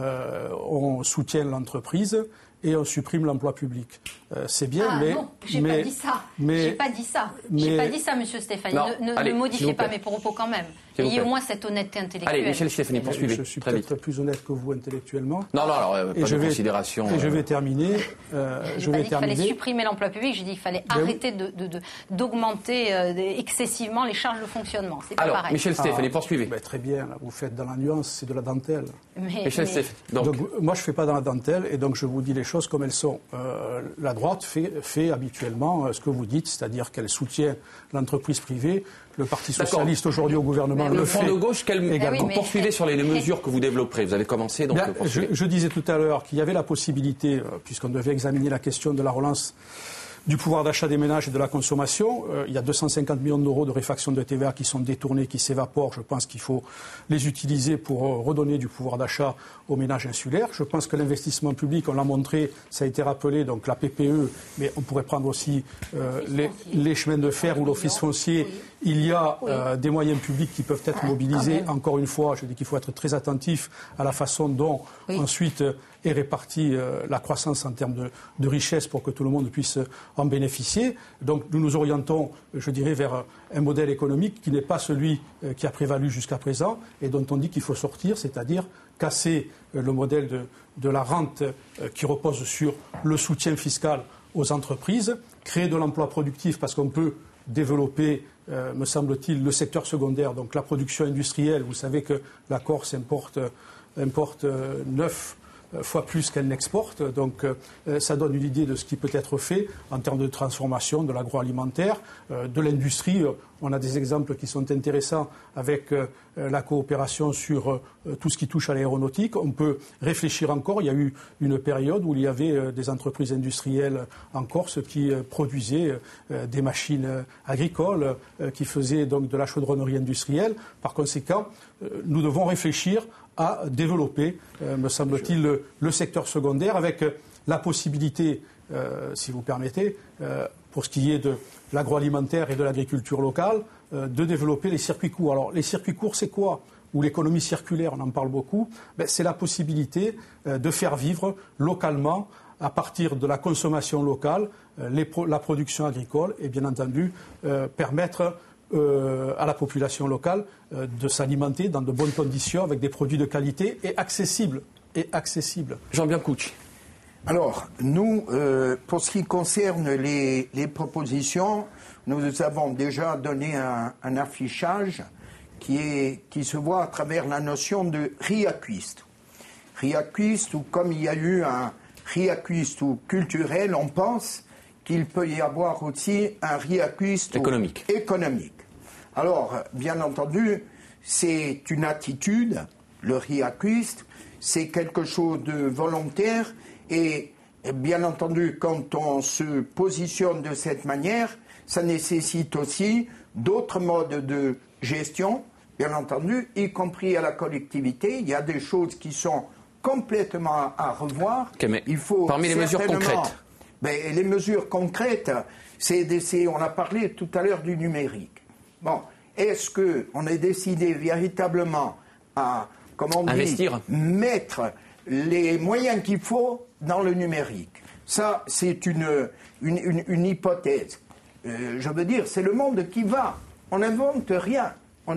on soutient l'entreprise et on supprime l'emploi public. C'est bien, mais... non, j'ai pas dit ça. J'ai pas dit ça. J'ai pas dit ça, monsieur Stéphanie. Ne modifiez pas mes propos quand même. Ayez au moins cette honnêteté intellectuelle. Allez, Michel Stéphanie, poursuivez. Je suis peut-être plus honnête que vous intellectuellement. Non, alors, pas de considération. Et je vais terminer. Je n'ai pas dit qu'il fallait supprimer l'emploi public, j'ai dit qu'il fallait arrêter d'augmenter excessivement les charges de fonctionnement. C'est pas pareil. Michel Stéphanie, poursuivez. Très bien, là, vous faites dans la nuance, c'est de la dentelle. Michel Stéphanie. Donc, moi, je ne fais pas dans la dentelle, et donc je vous dis les choses choses comme elles sont. La droite fait habituellement ce que vous dites, c'est-à-dire qu'elle soutient l'entreprise privée. Le Parti socialiste aujourd'hui au gouvernement le fait. Le Front de gauche, vous poursuivez sur les mesures que vous développerez. Vous avez commencé, donc... Je disais tout à l'heure qu'il y avait la possibilité, puisqu'on devait examiner la question de la relance du pouvoir d'achat des ménages et de la consommation. Il y a 250 millions d'euros de réfaction de TVA qui sont détournés, qui s'évaporent. Je pense qu'il faut les utiliser pour redonner du pouvoir d'achat aux ménages insulaires. Je pense que l'investissement public, on l'a montré, ça a été rappelé, donc la PPE, mais on pourrait prendre aussi les chemins de fer ou l'office foncier. Il y a des moyens publics qui peuvent être mobilisés. Encore une fois, je dis qu'il faut être très attentif à la façon dont ensuite est répartie la croissance en termes de richesse pour que tout le monde puisse en bénéficier. Donc nous nous orientons, je dirais, vers un modèle économique qui n'est pas celui qui a prévalu jusqu'à présent et dont on dit qu'il faut sortir, c'est-à-dire casser le modèle de la rente qui repose sur le soutien fiscal aux entreprises, créer de l'emploi productif parce qu'on peut développer, me semble-t-il, le secteur secondaire, donc la production industrielle. Vous savez que la Corse importe 9 fois plus qu'elle n'exporte. Donc ça donne une idée de ce qui peut être fait en termes de transformation de l'agroalimentaire, de l'industrie. On a des exemples qui sont intéressants avec la coopération sur tout ce qui touche à l'aéronautique. On peut réfléchir encore. Il y a eu une période où il y avait des entreprises industrielles en Corse qui produisaient des machines agricoles, qui faisaient donc de la chaudronnerie industrielle. Par conséquent, nous devons réfléchir à développer, me semble-t-il, le secteur secondaire avec la possibilité, si vous permettez, pour ce qui est de l'agroalimentaire et de l'agriculture locale, de développer les circuits courts. Alors, les circuits courts, c'est quoi? Ou l'économie circulaire, on en parle beaucoup. C'est la possibilité de faire vivre localement, à partir de la consommation locale, la production agricole et, bien entendu, permettre à la population locale de s'alimenter dans de bonnes conditions avec des produits de qualité et accessibles. Jean Biancucci. Alors, nous, pour ce qui concerne les propositions, nous avons déjà donné un affichage qui se voit à travers la notion de riacquist. Riacquist, ou comme il y a eu un riacquist ou culturel, on pense qu'il peut y avoir aussi un riacquist économique. Alors, bien entendu, c'est une attitude, le riacquist, c'est quelque chose de volontaire et bien entendu, quand on se positionne de cette manière, ça nécessite aussi d'autres modes de gestion, bien entendu, y compris à la collectivité. Il y a des choses qui sont complètement à revoir. Okay, mais il faut parmi les mesures concrètes. Les mesures concrètes, on a parlé tout à l'heure du numérique. Bon, est-ce qu'on est décidé véritablement à, investir, mettre les moyens qu'il faut dans le numérique? Ça, c'est une hypothèse. Je veux dire, c'est le monde qui va. On n'invente rien.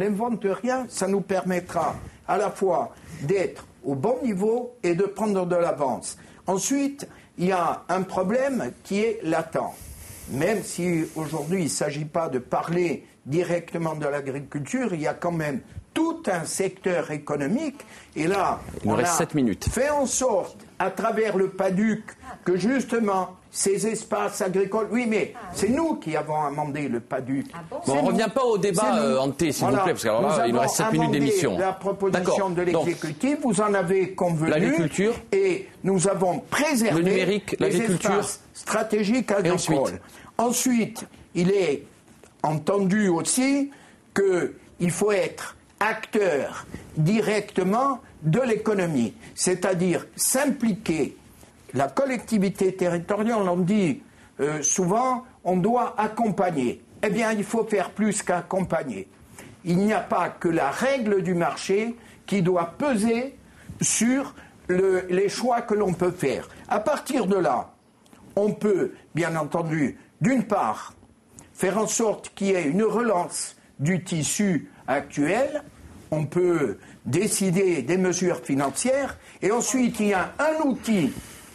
Ça nous permettra à la fois d'être au bon niveau et de prendre de l'avance. Ensuite, il y a un problème qui est latent. Même si aujourd'hui il ne s'agit pas de parler directement de l'agriculture, il y a quand même tout un secteur économique. Et là, il nous reste 7 minutes. Fait en sorte, à travers le PADUC, que justement ces espaces agricoles... Oui, mais c'est nous qui avons amendé le PADUC. On ne revient pas au débat hanté, s'il vous plaît, parce qu'il nous reste 7 minutes d'émission. La proposition de l'exécutif, vous en avez convenu. L'agriculture. Et nous avons préservé le numérique, l'agriculture, les espaces stratégiques agricoles. Ensuite, il est entendu aussi qu'il faut être acteur directement de l'économie, c'est-à-dire s'impliquer. La collectivité territoriale, on dit souvent, on doit accompagner. Eh bien, il faut faire plus qu'accompagner. Il n'y a pas que la règle du marché qui doit peser sur les choix que l'on peut faire. À partir de là, on peut, bien entendu, d'une part, faire en sorte qu'il y ait une relance du tissu actuel. On peut décider des mesures financières. Et ensuite, il y a un outil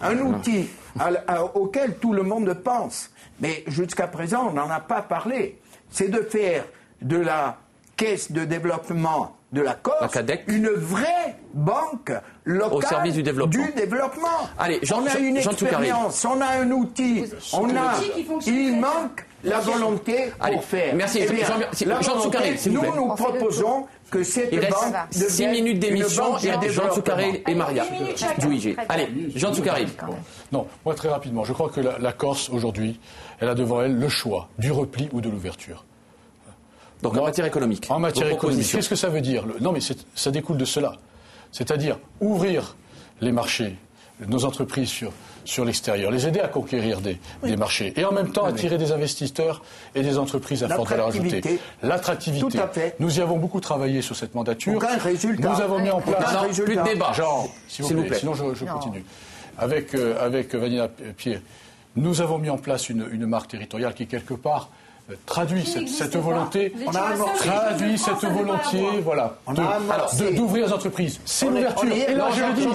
auquel tout le monde pense. Mais jusqu'à présent, on n'en a pas parlé. C'est de faire de la Caisse de développement de la Corse une vraie banque locale au service du développement. Allez, on a une expérience, on a un outil, il manque la volonté pour faire. Merci. Jean Tsoukareil, s'il vous plaît. Nous proposons que cette banque devienne 6 minutes d'émission et Jean Tsoukareil et Maria Douiget. Allez, Jean Tsoukareil. Non, moi très rapidement, je crois que la Corse aujourd'hui, elle a devant elle le choix du repli ou de l'ouverture. Donc en matière économique. En matière économique, qu'est-ce que ça veut dire? Non, mais ça découle de cela. C'est-à-dire ouvrir les marchés, nos entreprises sur l'extérieur, les aider à conquérir des marchés et en même temps attirer des investisseurs et des entreprises à forte valeur ajoutée. L'attractivité. Tout à fait. Nous y avons beaucoup travaillé sur cette mandature. Aucun résultat. Nous avons mis en place... Non, plus de débat. S'il vous plaît. Sinon je continue. Avec Vanina Pierre, nous avons mis en place une marque territoriale qui quelque part traduit cette volonté, voilà, d'ouvrir les entreprises. C'est l'ouverture. Et là, je le dis,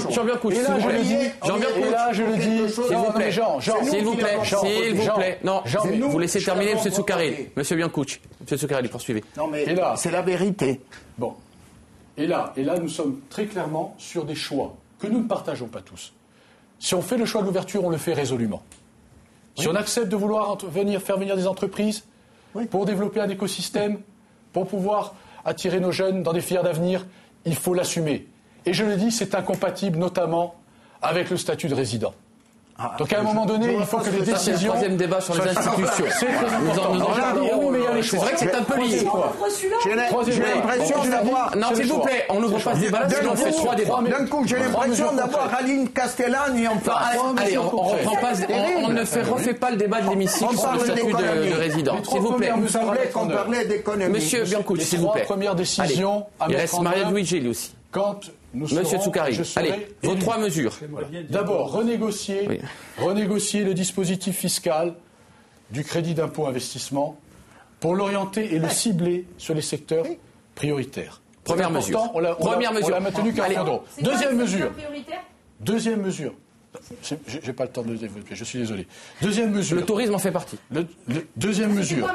s'il vous plaît. Non, vous laissez terminer, M. Tsoukareil. M. Biancouch. M. Tsoukareil, poursuivez. Non, mais c'est la vérité. Bon. Et là, nous sommes très clairement sur des choix que nous ne partageons pas tous. Si on fait le choix de l'ouverture, on le fait résolument. Si on accepte de vouloir faire venir des entreprises, pour développer un écosystème, pour pouvoir attirer nos jeunes dans des filières d'avenir, il faut l'assumer. Et je le dis, c'est incompatible notamment avec le statut de résident. Donc à un moment donné, il faut que les décisions... Troisième débat sur les institutions. C'est très important. C'est vrai que c'est un peu lié. J'ai l'impression d'avoir... Non, s'il vous plaît, on n'ouvre pas ce débat-là, sinon on fait 3 débats. D'un coup, j'ai l'impression d'avoir Aline Castellani en face. Allez, on ne refait pas le débat de l'hémicycle sur le statut de résident. S'il vous plaît. Il me semblait qu'on parlait d'économie. Monsieur Biancouch, s'il vous plaît. Première décision à il mettre reste en Maria œuvre Douiget, lui aussi. Quand nous serons, Monsieur Tsoukareil, allez, vos 3 mesures. Voilà. D'abord, renégocier le dispositif fiscal du crédit d'impôt investissement pour l'orienter et le cibler sur les secteurs prioritaires. Première mesure. On l'a maintenu qu'à un euro. Deuxième mesure. J'ai pas le temps de développer, je suis désolé. Deuxième mesure. Le tourisme en fait partie. Deuxième mesure.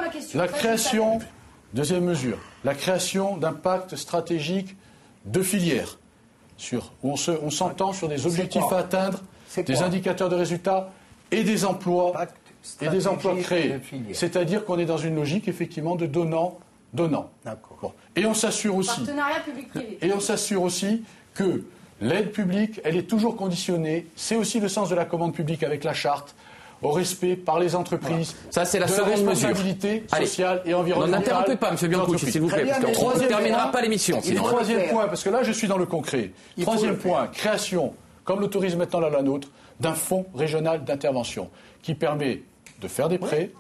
Deuxième mesure. La création d'un pacte stratégique de filières, où on s'entend sur des objectifs à atteindre, des indicateurs de résultats et des emplois créés. C'est-à-dire qu'on est dans une logique effectivement de donnant. D'accord. Bon. Et on s'assure aussi. Partenariat public-privé. Et on s'assure aussi que l'aide publique, elle est toujours conditionnée. C'est aussi le sens de la commande publique avec la charte. Au respect par les entreprises. Ça, c'est la seconde mesure. Responsabilité sociale et environnementale. N'interrompez pas, M. Biancouch, s'il vous plaît, parce qu'on ne terminera pas l'émission. Et troisième point, parce que là, je suis dans le concret. Troisième point, création, comme l'autorise maintenant la nôtre, d'un fonds régional d'intervention qui permet de faire des prêts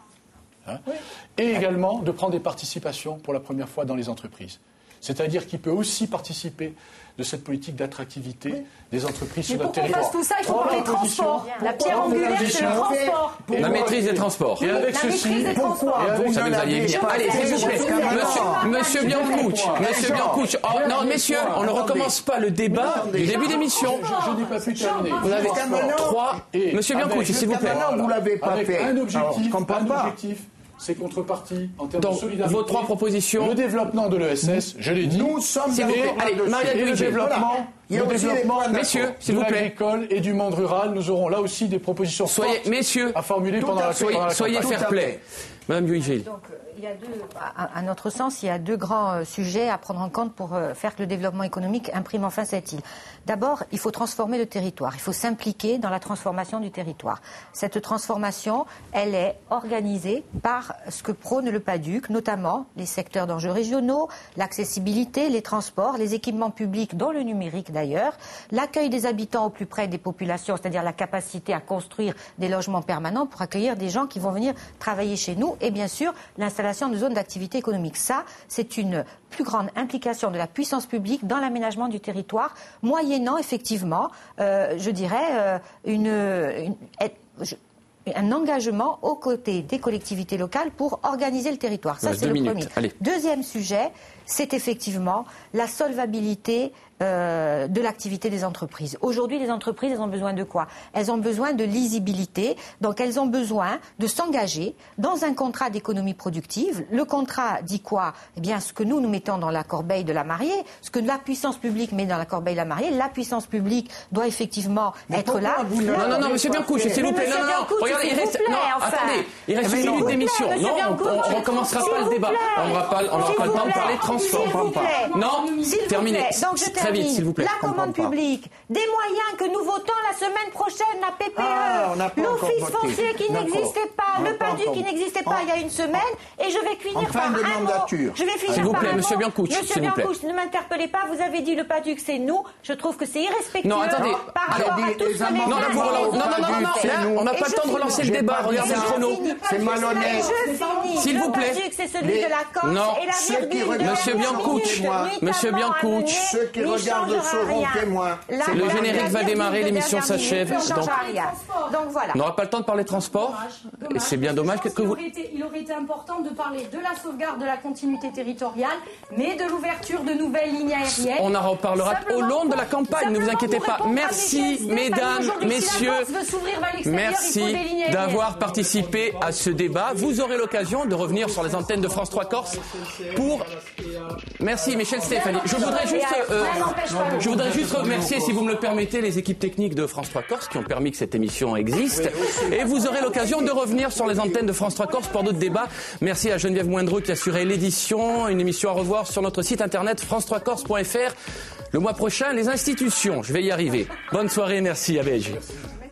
et également de prendre des participations pour la première fois dans les entreprises. C'est-à-dire qu'il peut aussi participer de cette politique d'attractivité des entreprises sur notre territoire. Mais pour qu'on fasse tout ça, il faut parler transport. La pierre angulaire, c'est le transport. La maîtrise des transports. Et avec ceci, ça nous alliez venir. Allez, s'il vous plaît, Monsieur Biancouch. Non, messieurs, on ne recommence pas le débat du début d'émission. Je n'ai pas pu terminer. Vous avez 3. Monsieur Biancouch, s'il vous plaît. Vous l'avez pas fait. Un objectif. C'est contrepartie en termes de solidarité. Vos 3 propositions. Le développement de l'ESS, je l'ai dit. Nous sommes allez, Maria Douiget. Le développement messieurs, s'il vous de plaît. l'agricole et du monde rural. Nous aurons là aussi des propositions fortes à formuler pendant la campagne. Soyez fair play. Madame Douiget. Donc, à notre sens, il y a 2 grands sujets à prendre en compte pour faire que le développement économique imprime enfin cette île. D'abord, il faut transformer le territoire. Il faut s'impliquer dans la transformation du territoire. Cette transformation, elle est organisée par ce que prône le PADUC, notamment les secteurs d'enjeux régionaux, l'accessibilité, les transports, les équipements publics, dont le numérique d'ailleurs, l'accueil des habitants au plus près des populations, c'est-à-dire la capacité à construire des logements permanents pour accueillir des gens qui vont venir travailler chez nous, et bien sûr l'installation de zones d'activité économique. Ça, c'est une plus grande implication de la puissance publique dans l'aménagement du territoire, moyennant effectivement, je dirais, un engagement aux côtés des collectivités locales pour organiser le territoire. Ça, c'est le premier. Allez. Deuxième sujet, c'est effectivement la solvabilité de l'activité des entreprises. Aujourd'hui, les entreprises, elles ont besoin de quoi? Elles ont besoin de lisibilité. Donc, elles ont besoin de s'engager dans un contrat d'économie productive. Le contrat dit quoi? Eh bien, ce que nous mettons dans la corbeille de la mariée, ce que la puissance publique met dans la corbeille de la mariée, la puissance publique doit effectivement être là. Non, monsieur Biancouche, s'il vous plaît. Non. Regardez, il reste. Non, attendez, il reste une minute d'émission. Non, on ne recommencera pas le débat. On n'aura pas le temps de parler de transport. Non, terminé. Donc, je termine. S'il vous plaît. La commande publique, des moyens que nous votons la semaine prochaine, la PPE, l'office foncier qui n'existait pas, le PADUC qui n'existait pas il y a une semaine, et je vais finir par un mot. Je vais finir s'il vous par plaît, un Monsieur mot. Biancouche, Monsieur Biancouche, ne m'interpellez pas, vous avez dit le PADUC c'est nous, je trouve que c'est irrespectueux. Non, attendez. Par rapport à tout ce que les Non, on n'a pas le temps de relancer le débat, regardez le chrono. C'est malhonnête. S'il vous plaît. Le PADUC c'est celui de la Corse et la virgule. Monsieur Biancouche. Ceux qui regardent seront témoins. Le générique va démarrer, l'émission s'achève. Donc voilà. On n'aura pas le temps de parler transport. C'est bien dommage. Il aurait été important de parler de la sauvegarde de la continuité territoriale, mais de l'ouverture de nouvelles lignes aériennes. On en reparlera au long de la campagne, ne vous inquiétez pas. Merci, mesdames, messieurs. Merci d'avoir participé à ce débat. Vous aurez l'occasion de revenir sur les antennes de France 3 Corse pour... Merci, Michel Stéphanie. Je voudrais juste remercier, si vous me le permettez, les équipes techniques de France 3 Corse qui ont permis que cette émission existe. Et vous aurez l'occasion de revenir sur les antennes de France 3 Corse pour d'autres débats. Merci à Geneviève Moindreux qui a assuré l'édition. Une émission à revoir sur notre site internet france3corse.fr. Le mois prochain, les institutions. Je vais y arriver. Bonne soirée, merci à BG.